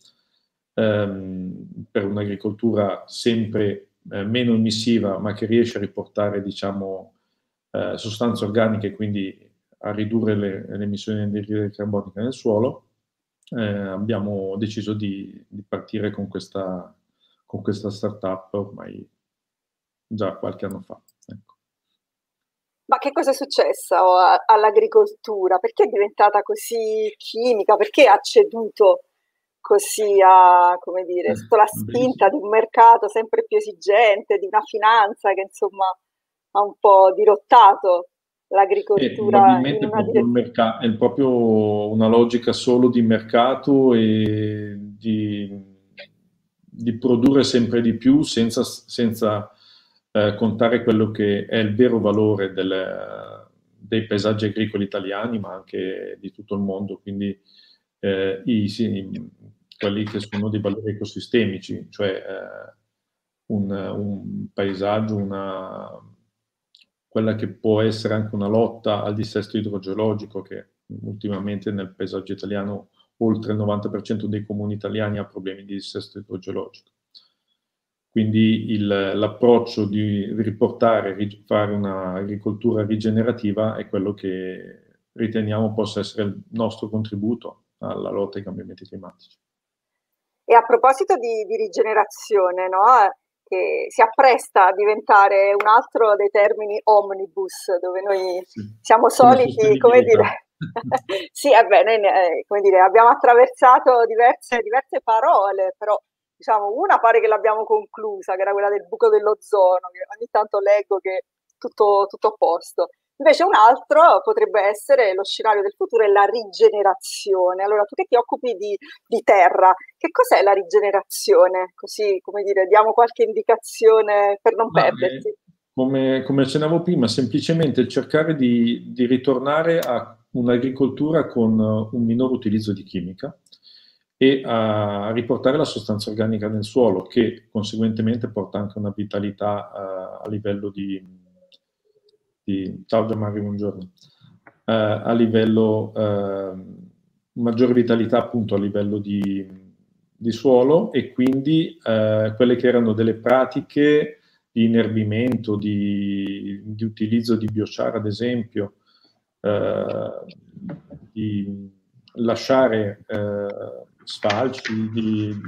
S6: ehm, per un'agricoltura sempre eh, meno emissiva, ma che riesce a riportare, diciamo, eh, sostanze organiche, quindi a ridurre le, le emissioni di anidride carbonica nel suolo, eh, abbiamo deciso di, di partire con questa, con questa startup ormai già qualche anno fa. Ecco.
S5: Ma che cosa è successo all'agricoltura? Perché è diventata così chimica? Perché ha ceduto così a, come dire, sotto la spinta di un mercato sempre più esigente, di una finanza che insomma ha un po' dirottato l'agricoltura in una
S6: direzione? È proprio una logica solo di mercato e di, di produrre sempre di più senza, senza eh, contare quello che è il vero valore del, dei paesaggi agricoli italiani, ma anche di tutto il mondo, quindi eh, i, sì, quelli che sono dei valori ecosistemici, cioè eh, un, un paesaggio, una quella che può essere anche una lotta al dissesto idrogeologico, che ultimamente nel paesaggio italiano oltre il novanta per cento dei comuni italiani ha problemi di dissesto idrogeologico. Quindi il, l'approccio di riportare, fare un'agricoltura rigenerativa è quello che riteniamo possa essere il nostro contributo alla lotta ai cambiamenti climatici.
S5: E a proposito di, di rigenerazione, no? Che si appresta a diventare un altro dei termini omnibus, dove noi sì. siamo soliti, come dire, sì, vabbè, noi eh, come dire, abbiamo attraversato diverse, diverse parole, però diciamo una pare che l'abbiamo conclusa, che era quella del buco dell'ozono, che ogni tanto leggo che tutto, tutto a posto. Invece un altro potrebbe essere lo scenario del futuro, è la rigenerazione. Allora, tu che ti occupi di, di terra, che cos'è la rigenerazione? Così, come dire, diamo qualche indicazione per non Ma perdersi.
S6: È, come, come accennavo prima, semplicemente il cercare di, di ritornare a un'agricoltura con un minor utilizzo di chimica e a riportare la sostanza organica nel suolo, che conseguentemente porta anche una vitalità uh, a livello di... di ciao Gianmario, buongiorno. Uh, a livello... Uh, maggiore vitalità appunto a livello di, di suolo, e quindi uh, quelle che erano delle pratiche di inerbimento, di, di utilizzo di biochar ad esempio, uh, di lasciare uh, sfalci di,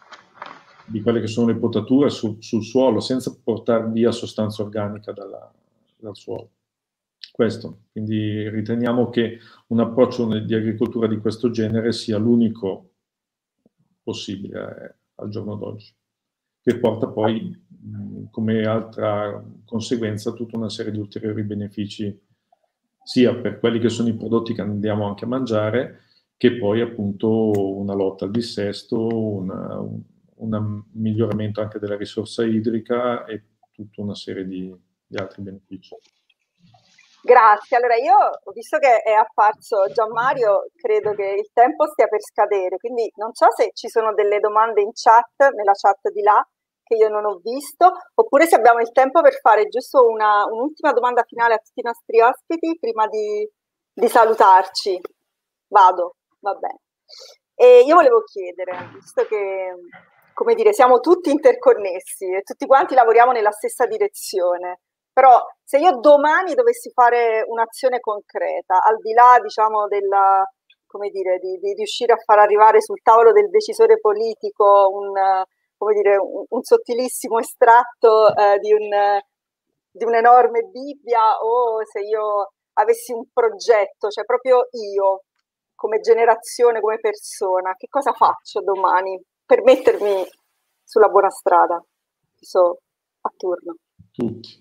S6: di quelle che sono le potature su, sul suolo senza portare via sostanza organica dalla, dal suolo. Questo, quindi riteniamo che un approccio di agricoltura di questo genere sia l'unico possibile eh, al giorno d'oggi, che porta poi mh, come altra conseguenza tutta una serie di ulteriori benefici sia per quelli che sono i prodotti che andiamo anche a mangiare, che poi appunto una lotta al dissesto, una, un, un miglioramento anche della risorsa idrica e tutta una serie di, di altri benefici.
S5: Grazie, allora io ho visto che è apparso Gianmario, credo che il tempo stia per scadere, quindi non so se ci sono delle domande in chat, nella chat di là, che io non ho visto, oppure se abbiamo il tempo per fare giusto una, un'ultima domanda finale a tutti i nostri ospiti prima di, di salutarci. Vado, va bene. E io volevo chiedere, visto che, come dire, siamo tutti interconnessi e tutti quanti lavoriamo nella stessa direzione, Però se io domani dovessi fare un'azione concreta, al di là, diciamo, della, come dire, di, di riuscire a far arrivare sul tavolo del decisore politico un, come dire, un, un sottilissimo estratto eh, di, un, di un'enorme Bibbia, o se io avessi un progetto, cioè proprio io, come generazione, come persona, che cosa faccio domani per mettermi sulla buona strada? Ci so a turno.
S6: Tutti.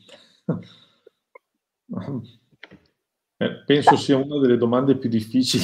S6: Eh, penso sia una delle domande più difficili.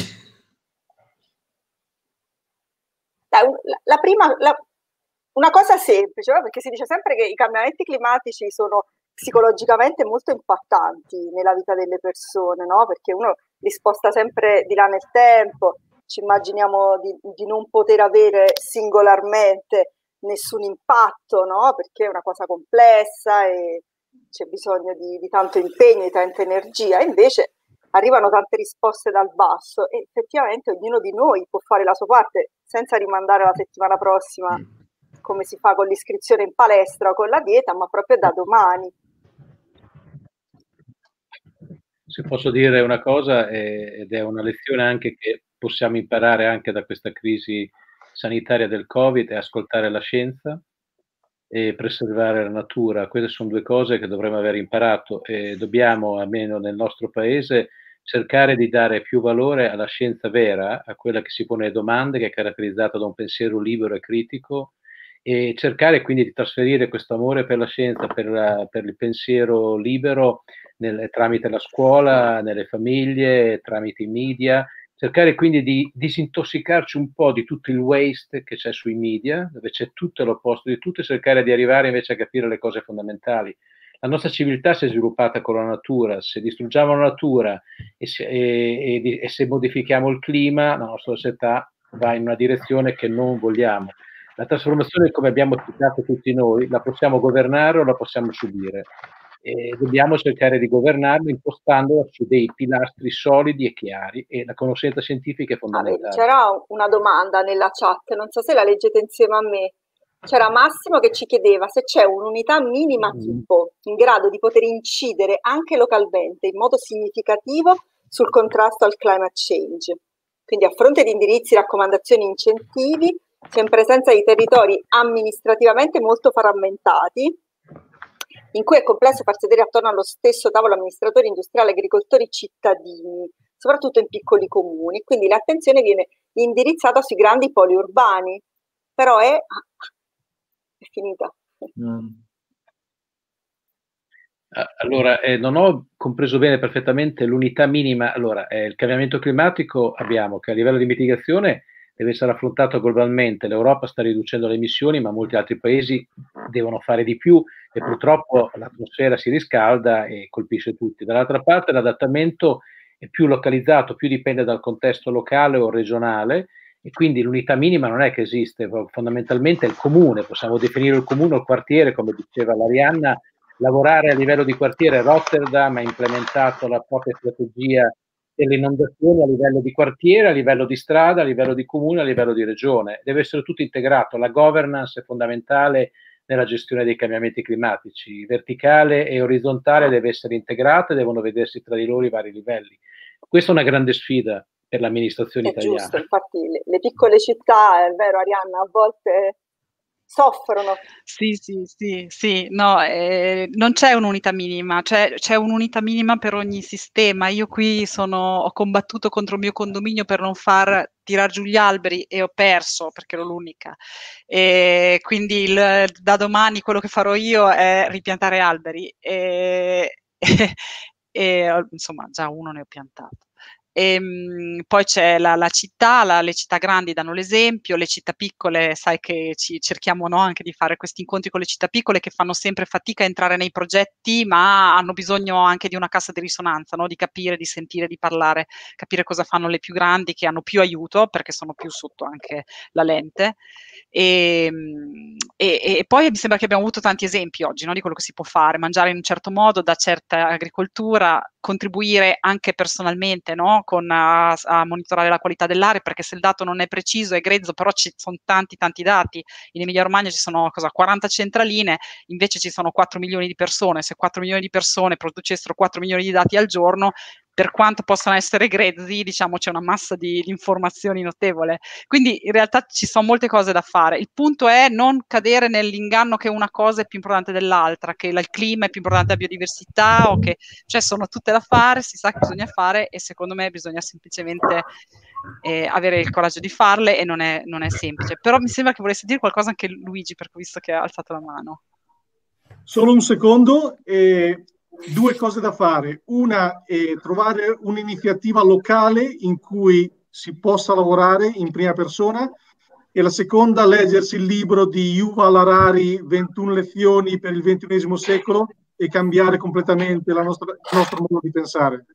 S5: Dai, la, la prima, la, una cosa semplice, no? Perché si dice sempre che i cambiamenti climatici sono psicologicamente molto impattanti nella vita delle persone, no? Perché uno li sposta sempre di là nel tempo, ci immaginiamo di, di non poter avere singolarmente nessun impatto, no? Perché è una cosa complessa e c'è bisogno di, di tanto impegno, di tanta energia, e invece arrivano tante risposte dal basso e effettivamente ognuno di noi può fare la sua parte senza rimandare la settimana prossima, come si fa con l'iscrizione in palestra o con la dieta, ma proprio da domani.
S4: Se posso dire una cosa, eh, ed è una lezione anche che possiamo imparare anche da questa crisi sanitaria del Covid, è ascoltare la scienza e preservare la natura. Queste sono due cose che dovremmo aver imparato e dobbiamo, almeno nel nostro paese, cercare di dare più valore alla scienza vera, a quella che si pone le domande, che è caratterizzata da un pensiero libero e critico, e cercare quindi di trasferire questo amore per la scienza, per, la, per il pensiero libero nel, tramite la scuola, nelle famiglie, tramite i media, cercare quindi di disintossicarci un po' di tutto il waste che c'è sui media, dove c'è tutto l'opposto di tutto, e cercare di arrivare invece a capire le cose fondamentali. La nostra civiltà si è sviluppata con la natura, se distruggiamo la natura e se, e, e, e se modifichiamo il clima, la nostra società va in una direzione che non vogliamo. La trasformazione, come abbiamo citato tutti noi, la possiamo governare o la possiamo subire. E dobbiamo cercare di governarla impostandola su dei pilastri solidi e chiari, e la conoscenza scientifica è fondamentale.
S5: Ah, c'era una domanda nella chat, non so se la leggete insieme a me. C'era Massimo che ci chiedeva se c'è un'unità minima tipo in grado di poter incidere anche localmente in modo significativo sul contrasto al climate change. Quindi a fronte di indirizzi, raccomandazioni, incentivi, c'è in presenza di territori amministrativamente molto frammentati, in cui è complesso far sedere attorno allo stesso tavolo amministratori, industriali, agricoltori, cittadini, soprattutto in piccoli comuni. Quindi l'attenzione viene indirizzata sui grandi poli urbani, però è, è finita.
S6: Mm.
S4: Allora, eh, non ho compreso bene perfettamente l'unità minima. Allora, eh, il cambiamento climatico abbiamo che a livello di mitigazione deve essere affrontato globalmente. L'Europa sta riducendo le emissioni, ma molti altri paesi devono fare di più e purtroppo l'atmosfera si riscalda e colpisce tutti. Dall'altra parte l'adattamento è più localizzato, più dipende dal contesto locale o regionale, e quindi l'unità minima non è che esiste, fondamentalmente è il comune, possiamo definire il comune o il quartiere, come diceva l'Arianna. Lavorare a livello di quartiere. Rotterdam ha implementato la propria strategia delle inondazioni a livello di quartiere, a livello di strada, a livello di comune, a livello di regione. Deve essere tutto integrato. La governance è fondamentale nella gestione dei cambiamenti climatici. Verticale e orizzontale deve essere integrata e devono vedersi tra di loro i vari livelli. Questa è una grande sfida per l'amministrazione
S5: è
S4: italiana.
S5: Giusto, infatti le, le piccole città, è vero Arianna, a volte soffrono.
S3: Sì, sì, sì, sì, no, eh, non c'è un'unità minima, c'è, c'è un'unità minima per ogni sistema. Io qui sono, ho combattuto contro il mio condominio per non far tirar giù gli alberi e ho perso perché ero l'unica. E quindi il, da domani quello che farò io è ripiantare alberi e, e, e insomma già uno ne ho piantato. E, mh, poi c'è la, la città, la, le città grandi danno l'esempio, le città piccole, sai che ci cerchiamo, no, anche di fare questi incontri con le città piccole che fanno sempre fatica a entrare nei progetti, ma hanno bisogno anche di una cassa di risonanza, no? Di capire, di sentire, di parlare, capire cosa fanno le più grandi che hanno più aiuto perché sono più sotto anche la lente. E, E, e poi mi sembra che abbiamo avuto tanti esempi oggi, no, di quello che si può fare, mangiare in un certo modo, da certa agricoltura, contribuire anche personalmente, no, con, a, a monitorare la qualità dell'aria, perché se il dato non è preciso, è grezzo, però ci sono tanti tanti dati. In Emilia Romagna ci sono cosa, quaranta centraline, invece ci sono quattro milioni di persone. Se quattro milioni di persone producessero quattro milioni di dati al giorno, per quanto possano essere grezzi, diciamo c'è una massa di, di informazioni notevole. Quindi in realtà ci sono molte cose da fare. Il punto è non cadere nell'inganno che una cosa è più importante dell'altra, che il clima è più importante della biodiversità, o che, cioè, sono tutte da fare, si sa che bisogna fare, e secondo me bisogna semplicemente eh, avere il coraggio di farle, e non è, non è semplice. Però mi sembra che volesse dire qualcosa anche Luigi, perché ho visto che ha alzato la mano.
S1: Solo un secondo. Eh... Due cose da fare. Una è trovare un'iniziativa locale in cui si possa lavorare in prima persona, e la seconda, leggersi il libro di Yuval Harari, ventuno lezioni per il ventunesimo secolo, e cambiare completamente la nostra, il nostro modo di pensare.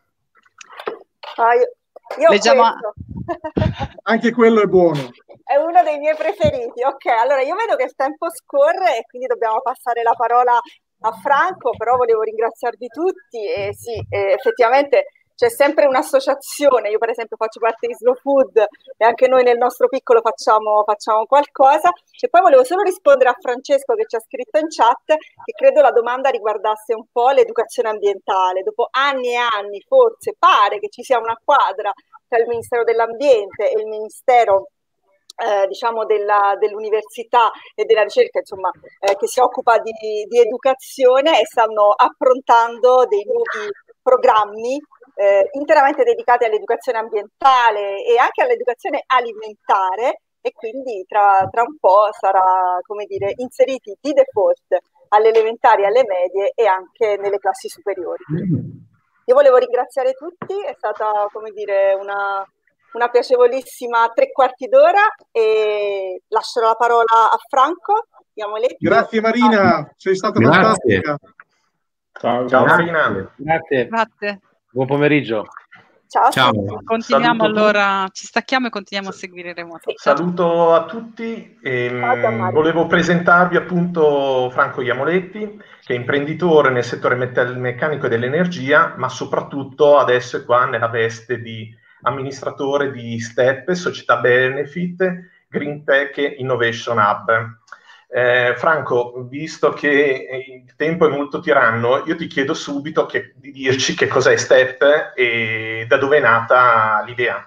S5: Ah, io, io
S3: Leggiamo...
S1: Anche quello è buono.
S5: È uno dei miei preferiti. Ok, allora io vedo che il tempo scorre e quindi dobbiamo passare la parola a Franco, però volevo ringraziarvi tutti. E sì, eh, effettivamente c'è sempre un'associazione. Io per esempio faccio parte di Slow Food e anche noi nel nostro piccolo facciamo, facciamo qualcosa. E poi volevo solo rispondere a Francesco, che ci ha scritto in chat, che credo la domanda riguardasse un po' l'educazione ambientale. Dopo anni e anni forse pare che ci sia una quadra tra il Ministero dell'Ambiente e il Ministero Eh, diciamo della, dell'università e della ricerca, insomma, eh, che si occupa di, di educazione, e stanno approntando dei nuovi programmi eh, interamente dedicati all'educazione ambientale e anche all'educazione alimentare, e quindi tra, tra un po' sarà, come dire, inseriti di default alle elementari, alle medie e anche nelle classi superiori. Io volevo ringraziare tutti, è stata, come dire, una una piacevolissima tre quarti d'ora, e lascio la parola a Franco Iamoletti.
S1: Grazie Marina, sei stata
S7: Grazie.
S1: fantastica.
S6: Ciao,
S7: Ciao
S6: grazie.
S7: Marina.
S4: Grazie.
S3: Grazie.
S4: Buon pomeriggio.
S5: Ciao.
S7: Ciao.
S3: Continuiamo
S7: Saluto
S3: allora, ci stacchiamo e continuiamo a seguire il remoto.
S7: Saluto a tutti.
S5: Ciao,
S7: volevo presentarvi appunto Franco Iamoletti, che è imprenditore nel settore metalmeccanico e dell'energia, ma soprattutto adesso è qua nella veste di amministratore di STEP, Società Benefit, Green Tech Innovation Hub. Eh, Franco, visto che il tempo è molto tiranno, io ti chiedo subito che, di dirci che cos'è STEP e da dove è nata l'idea.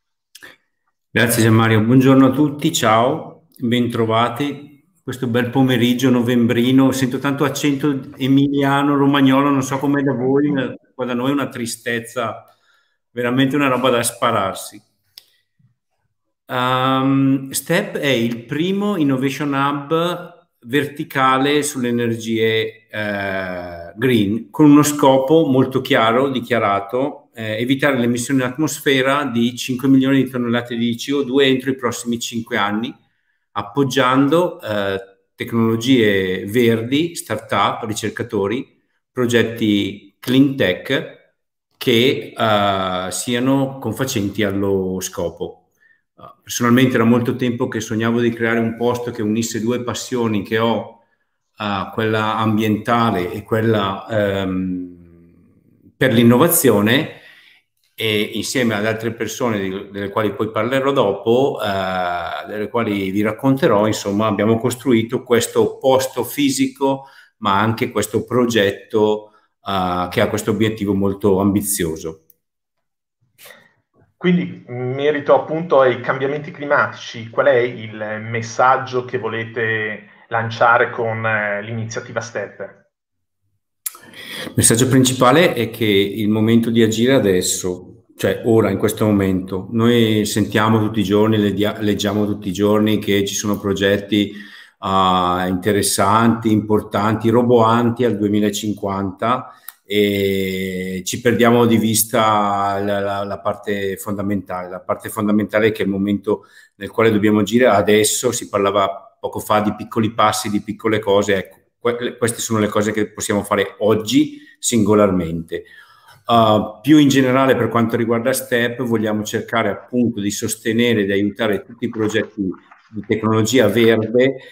S8: Grazie Gianmario, buongiorno a tutti, ciao, bentrovati. Questo bel pomeriggio novembrino, sento tanto accento emiliano, romagnolo, non so com'è da voi, ma qua da noi è una tristezza, veramente una roba da spararsi. Um, STEP è il primo innovation hub verticale sulle energie eh, green, con uno scopo molto chiaro, dichiarato, eh, evitare l'emissione in atmosfera di cinque milioni di tonnellate di C O due entro i prossimi cinque anni, appoggiando eh, tecnologie verdi, start-up, ricercatori, progetti clean tech che uh, siano confacenti allo scopo. Uh, personalmente era molto tempo che sognavo di creare un posto che unisse due passioni che ho, uh, quella ambientale e quella um, per l'innovazione, e insieme ad altre persone di, delle quali poi parlerò dopo, uh, delle quali vi racconterò, insomma abbiamo costruito questo posto fisico, ma anche questo progetto Uh, che ha questo obiettivo molto ambizioso.
S7: Quindi, in merito appunto ai cambiamenti climatici, qual è il messaggio che volete lanciare con eh, l'iniziativa STEP?
S8: Il messaggio principale è che il momento di agire adesso, cioè ora, in questo momento. Noi sentiamo tutti i giorni, leggiamo tutti i giorni che ci sono progetti Uh, interessanti, importanti, roboanti al duemilacinquanta, e ci perdiamo di vista la, la, la parte fondamentale. La parte fondamentale è che è il momento nel quale dobbiamo agire adesso. Si parlava poco fa di piccoli passi, di piccole cose. Ecco, que- queste sono le cose che possiamo fare oggi singolarmente. Uh, più in generale, per quanto riguarda STEP, vogliamo cercare appunto di sostenere e di aiutare tutti i progetti di tecnologia verde,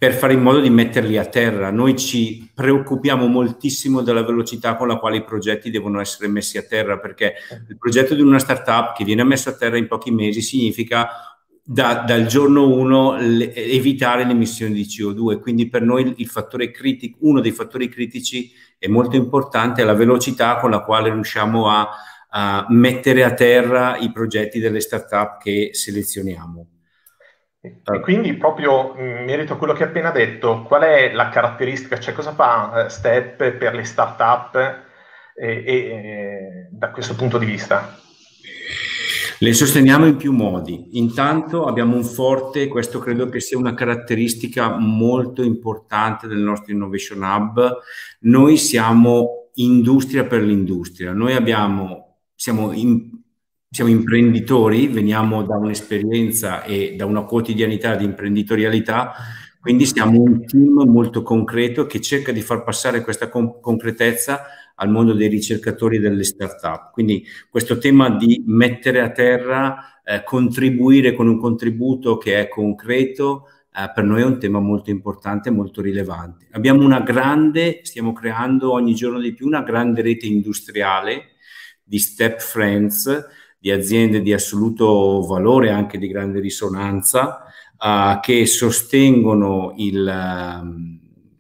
S8: per fare in modo di metterli a terra. Noi ci preoccupiamo moltissimo della velocità con la quale i progetti devono essere messi a terra, perché il progetto di una startup che viene messo a terra in pochi mesi significa da, dal giorno uno le, evitare le emissioni di C O due. Quindi per noi il, il fattore critico, uno dei fattori critici è molto importante, è la velocità con la quale riusciamo a, a mettere a terra i progetti delle startup che selezioniamo.
S7: E quindi proprio in merito a quello che hai appena detto, qual è la caratteristica, cioè cosa fa uh, Step per le startup e, e, e, da questo punto di vista?
S8: Le sosteniamo in più modi. Intanto abbiamo un forte, questo credo che sia una caratteristica molto importante del nostro Innovation Hub, noi siamo industria per l'industria, noi abbiamo, siamo in Siamo imprenditori, veniamo da un'esperienza e da una quotidianità di imprenditorialità, quindi siamo un team molto concreto che cerca di far passare questa con- concretezza al mondo dei ricercatori e delle start-up. Quindi questo tema di mettere a terra, eh, contribuire con un contributo che è concreto, eh, per noi è un tema molto importante, molto rilevante. Abbiamo una grande, stiamo creando ogni giorno di più una grande rete industriale di Step Friends, di aziende di assoluto valore, anche di grande risonanza, uh, che sostengono il um,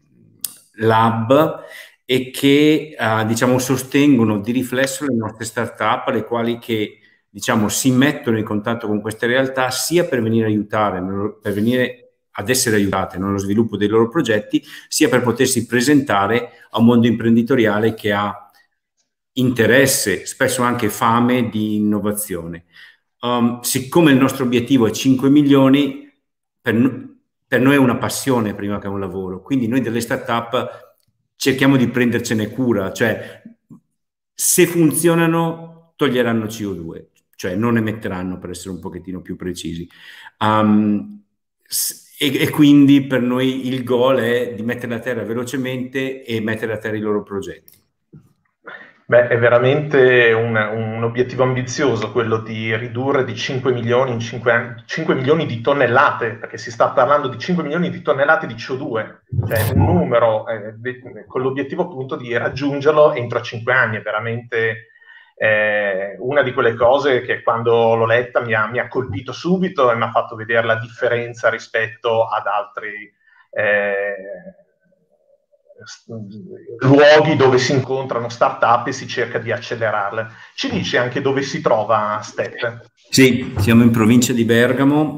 S8: lab e che uh, diciamo sostengono di riflesso le nostre start-up, le quali che diciamo si mettono in contatto con queste realtà sia per venire a aiutare, per venire ad essere aiutate nello sviluppo dei loro progetti, sia per potersi presentare a un mondo imprenditoriale che ha interesse, spesso anche fame di innovazione. Um, siccome il nostro obiettivo è cinque milioni, per, per noi è una passione prima che un lavoro, quindi noi delle startup cerchiamo di prendercene cura, cioè se funzionano toglieranno C O due, cioè non emetteranno, per essere un pochettino più precisi. Um, e, e quindi per noi il goal è di mettere a terra velocemente e mettere a terra i loro progetti.
S7: Beh, è veramente un, un obiettivo ambizioso quello di ridurre di cinque milioni in cinque anni, cinque milioni di tonnellate, perché si sta parlando di cinque milioni di tonnellate di C O due, cioè un numero eh, de, con l'obiettivo appunto di raggiungerlo entro cinque anni. È veramente eh, una di quelle cose che quando l'ho letta mi ha, mi ha colpito subito e mi ha fatto vedere la differenza rispetto ad altri eh, luoghi dove si incontrano start-up e si cerca di accelerarle. Ci dice anche dove si trova Step?
S8: Sì, siamo in provincia di Bergamo,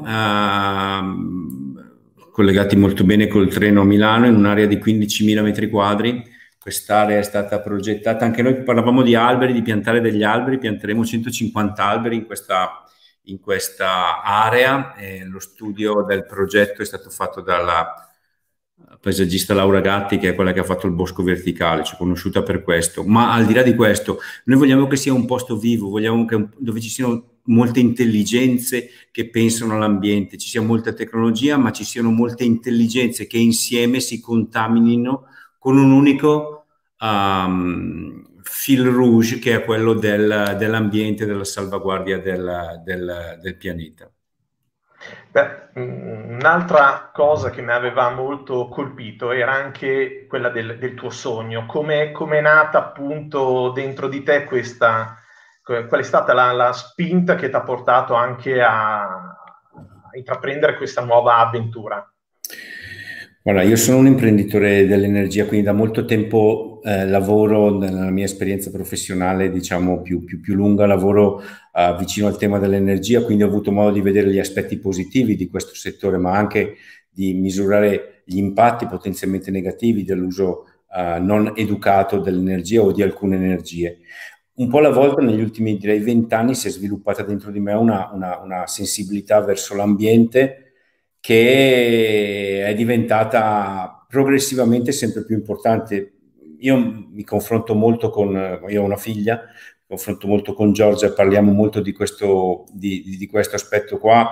S8: eh, collegati molto bene col treno a Milano, in un'area di quindicimila metri quadri. Quest'area è stata progettata, anche noi parlavamo di alberi, di piantare degli alberi, pianteremo centocinquanta alberi in questa, in questa area. Eh, lo studio del progetto è stato fatto dalla paesaggista Laura Gatti, che è quella che ha fatto il bosco verticale, ci è conosciuta per questo. Ma al di là di questo, noi vogliamo che sia un posto vivo, vogliamo che dove ci siano molte intelligenze che pensano all'ambiente, ci sia molta tecnologia, ma ci siano molte intelligenze che insieme si contaminino con un unico um, fil rouge, che è quello del, dell'ambiente, della salvaguardia del, del, del pianeta.
S7: Beh, un'altra cosa che mi aveva molto colpito era anche quella del, del tuo sogno. Come è nata appunto dentro di te questa, qual è stata la, la spinta che ti ha portato anche a, a intraprendere questa nuova avventura?
S8: Guarda, io sono un imprenditore dell'energia, quindi da molto tempo eh, lavoro, nella mia esperienza professionale, diciamo, più, più, più lunga, lavoro eh, vicino al tema dell'energia, quindi ho avuto modo di vedere gli aspetti positivi di questo settore, ma anche di misurare gli impatti potenzialmente negativi dell'uso eh, non educato dell'energia o di alcune energie. Un po' alla volta, negli ultimi, direi, vent'anni, si è sviluppata dentro di me una, una, una sensibilità verso l'ambiente, che è diventata progressivamente sempre più importante. Io mi confronto molto con, io ho una figlia, mi confronto molto con Giorgia, parliamo molto di questo, di, di questo aspetto qua.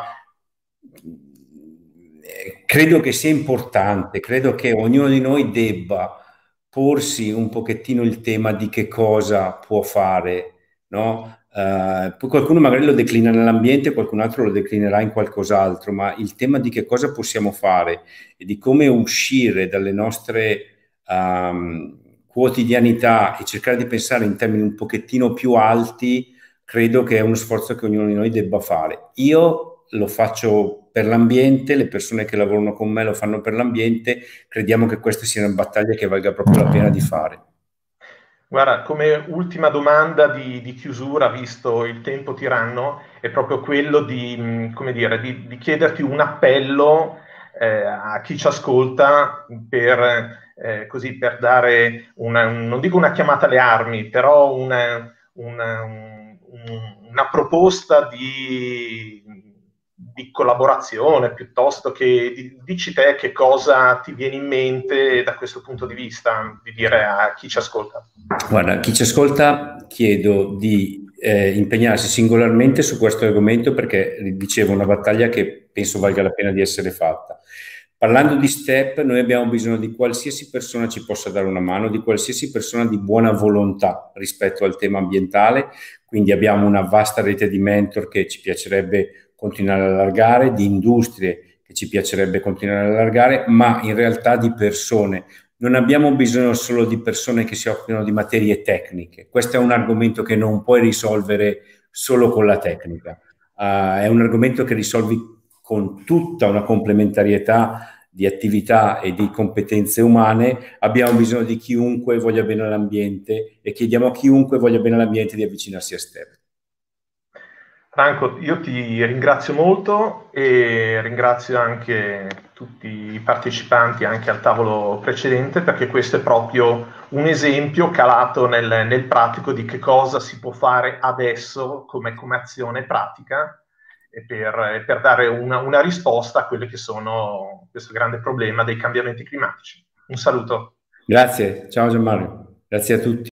S8: Credo che sia importante, credo che ognuno di noi debba porsi un pochettino il tema di che cosa può fare, no? Uh, poi qualcuno magari lo declina nell'ambiente, qualcun altro lo declinerà in qualcos'altro, ma il tema di che cosa possiamo fare e di come uscire dalle nostre um, quotidianità e cercare di pensare in termini un pochettino più alti, credo che è uno sforzo che ognuno di noi debba fare. Io lo faccio per l'ambiente, le persone che lavorano con me lo fanno per l'ambiente, crediamo che questa sia una battaglia che valga proprio la pena di fare.
S7: Guarda, come ultima domanda di, di chiusura, visto il tempo tiranno, è proprio quello di, come dire, di, di chiederti un appello eh, a chi ci ascolta per, eh, così, per dare, una, un, non dico una chiamata alle armi, però una, una, un, una proposta di, di collaborazione, piuttosto che di, dici te che cosa ti viene in mente da questo punto di vista, di dire a chi ci ascolta.
S8: Guarda, a chi ci ascolta chiedo di eh, impegnarsi singolarmente su questo argomento, perché dicevo una battaglia che penso valga la pena di essere fatta. Parlando di STEP, noi abbiamo bisogno di qualsiasi persona ci possa dare una mano, di qualsiasi persona di buona volontà rispetto al tema ambientale, quindi abbiamo una vasta rete di mentor che ci piacerebbe continuare ad allargare, di industrie che ci piacerebbe continuare ad allargare, ma in realtà di persone. Non abbiamo bisogno solo di persone che si occupino di materie tecniche. Questo è un argomento che non puoi risolvere solo con la tecnica. Uh, è un argomento che risolvi con tutta una complementarietà di attività e di competenze umane. Abbiamo bisogno di chiunque voglia bene all'ambiente e chiediamo a chiunque voglia bene all'ambiente di avvicinarsi a STEP.
S7: Franco, io ti ringrazio molto e ringrazio anche tutti i partecipanti anche al tavolo precedente, perché questo è proprio un esempio calato nel, nel pratico di che cosa si può fare adesso come, come azione pratica e per, per dare una, una risposta a quelli che sono questo grande problema dei cambiamenti climatici. Un saluto.
S8: Grazie, ciao Gianmario, grazie a tutti.